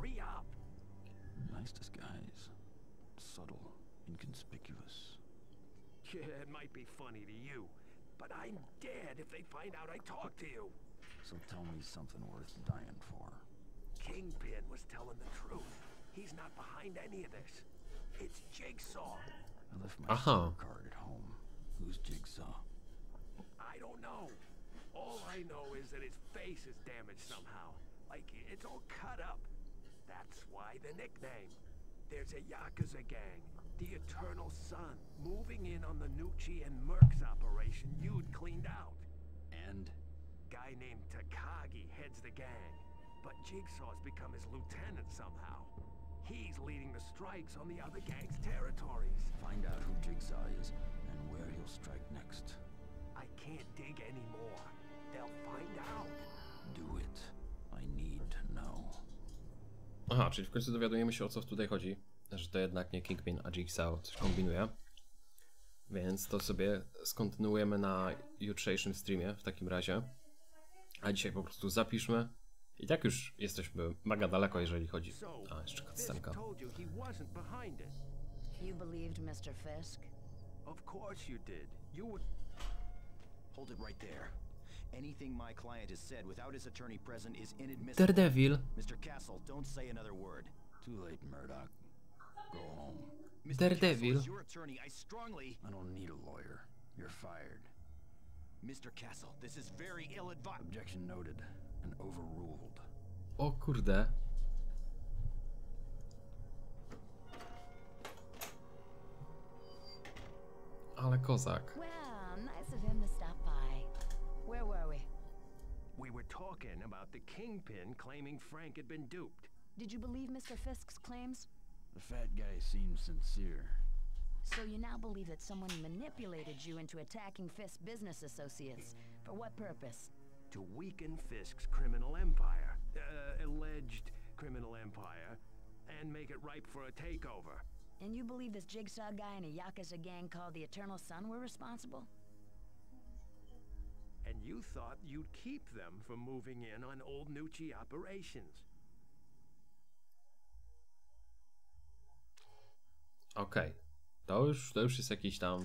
Nice disguise. Subtle, inconspicuous. Yeah, it might be funny to you, but I'm dead if they find out I talked to you. So tell me something worth dying for. Kingpin was telling the truth. He's not behind any of this. It's Jigsaw. I left my Aha. card at home. Who's Jigsaw? I don't know. All I know is that his face is damaged somehow. Like, it's all cut up. That's why the nickname. There's a Yakuza gang, the Eternal Sun, moving in on the Nucci and Mercs operation you'd cleaned out. And? Guy named Takagi heads the gang, but Jigsaw's become his lieutenant somehow. He's leading the strikes on the other gang's territories. Find out who Jigsaw is and where he'll strike next. I can't dig anymore. They'll find out. Do it. I need to know. Aha, czyli w końcu dowiadujemy się, o co tutaj chodzi. Że to jednak nie Kingpin, a Jigsaw coś kombinuje. Więc to sobie skontynuujemy na jutrzejszym streamie w takim razie. A dzisiaj po prostu zapiszmy. I tak już jesteśmy mega daleko, jeżeli chodzi. A, jeszcze cutscenka. You believed Mister Fisk? Of course you did. You would... Hold it right there. Anything my client has said without his attorney present is inadmissible. Daredevil. Mister Castle, don't say another word. Too late, Murdoch. Go home. Mister Daredevil. Castle, as your attorney, I strongly... I don't need a lawyer. You're fired. Mister Castle, this is very ill-advised. Objection noted and overruled. O kurde. Ale kozak. Well, nice of him to stop by. Where were we? We were talking about the Kingpin claiming Frank had been duped. Did you believe Mister Fisk's claims? The fat guy seems sincere. So you now believe that someone manipulated you into attacking Fisk's business associates. For what purpose? To weaken Fisk's criminal empire, uh, alleged criminal empire, and make it ripe for a takeover. And you believe this Jigsaw guy and a Yakuza gang called the Eternal Sun were responsible? And you thought you'd keep them from moving in on old Nucci operations. Okej. Okay. To już, to już jest jakiś tam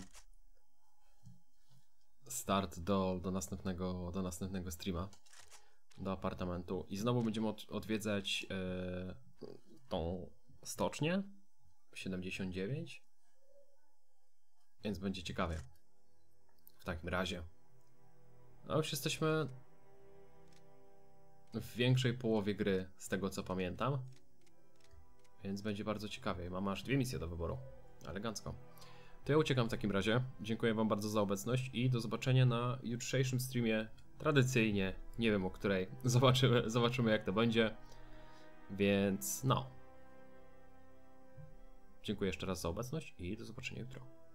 start do, do, następnego, do następnego streama. Do apartamentu. I znowu będziemy od, odwiedzać yy, tą stocznię. siedemdziesiąt dziewięć. Więc będzie ciekawie. W takim razie. No już jesteśmy w większej połowie gry, z tego co pamiętam. Więc będzie bardzo ciekawie. Mamy aż dwie misje do wyboru. Elegancko. To ja uciekam w takim razie. Dziękuję wam bardzo za obecność i do zobaczenia na jutrzejszym streamie. Tradycyjnie. Nie wiem o której. Zobaczymy, zobaczymy jak to będzie. Więc no. Dziękuję jeszcze raz za obecność i do zobaczenia jutro.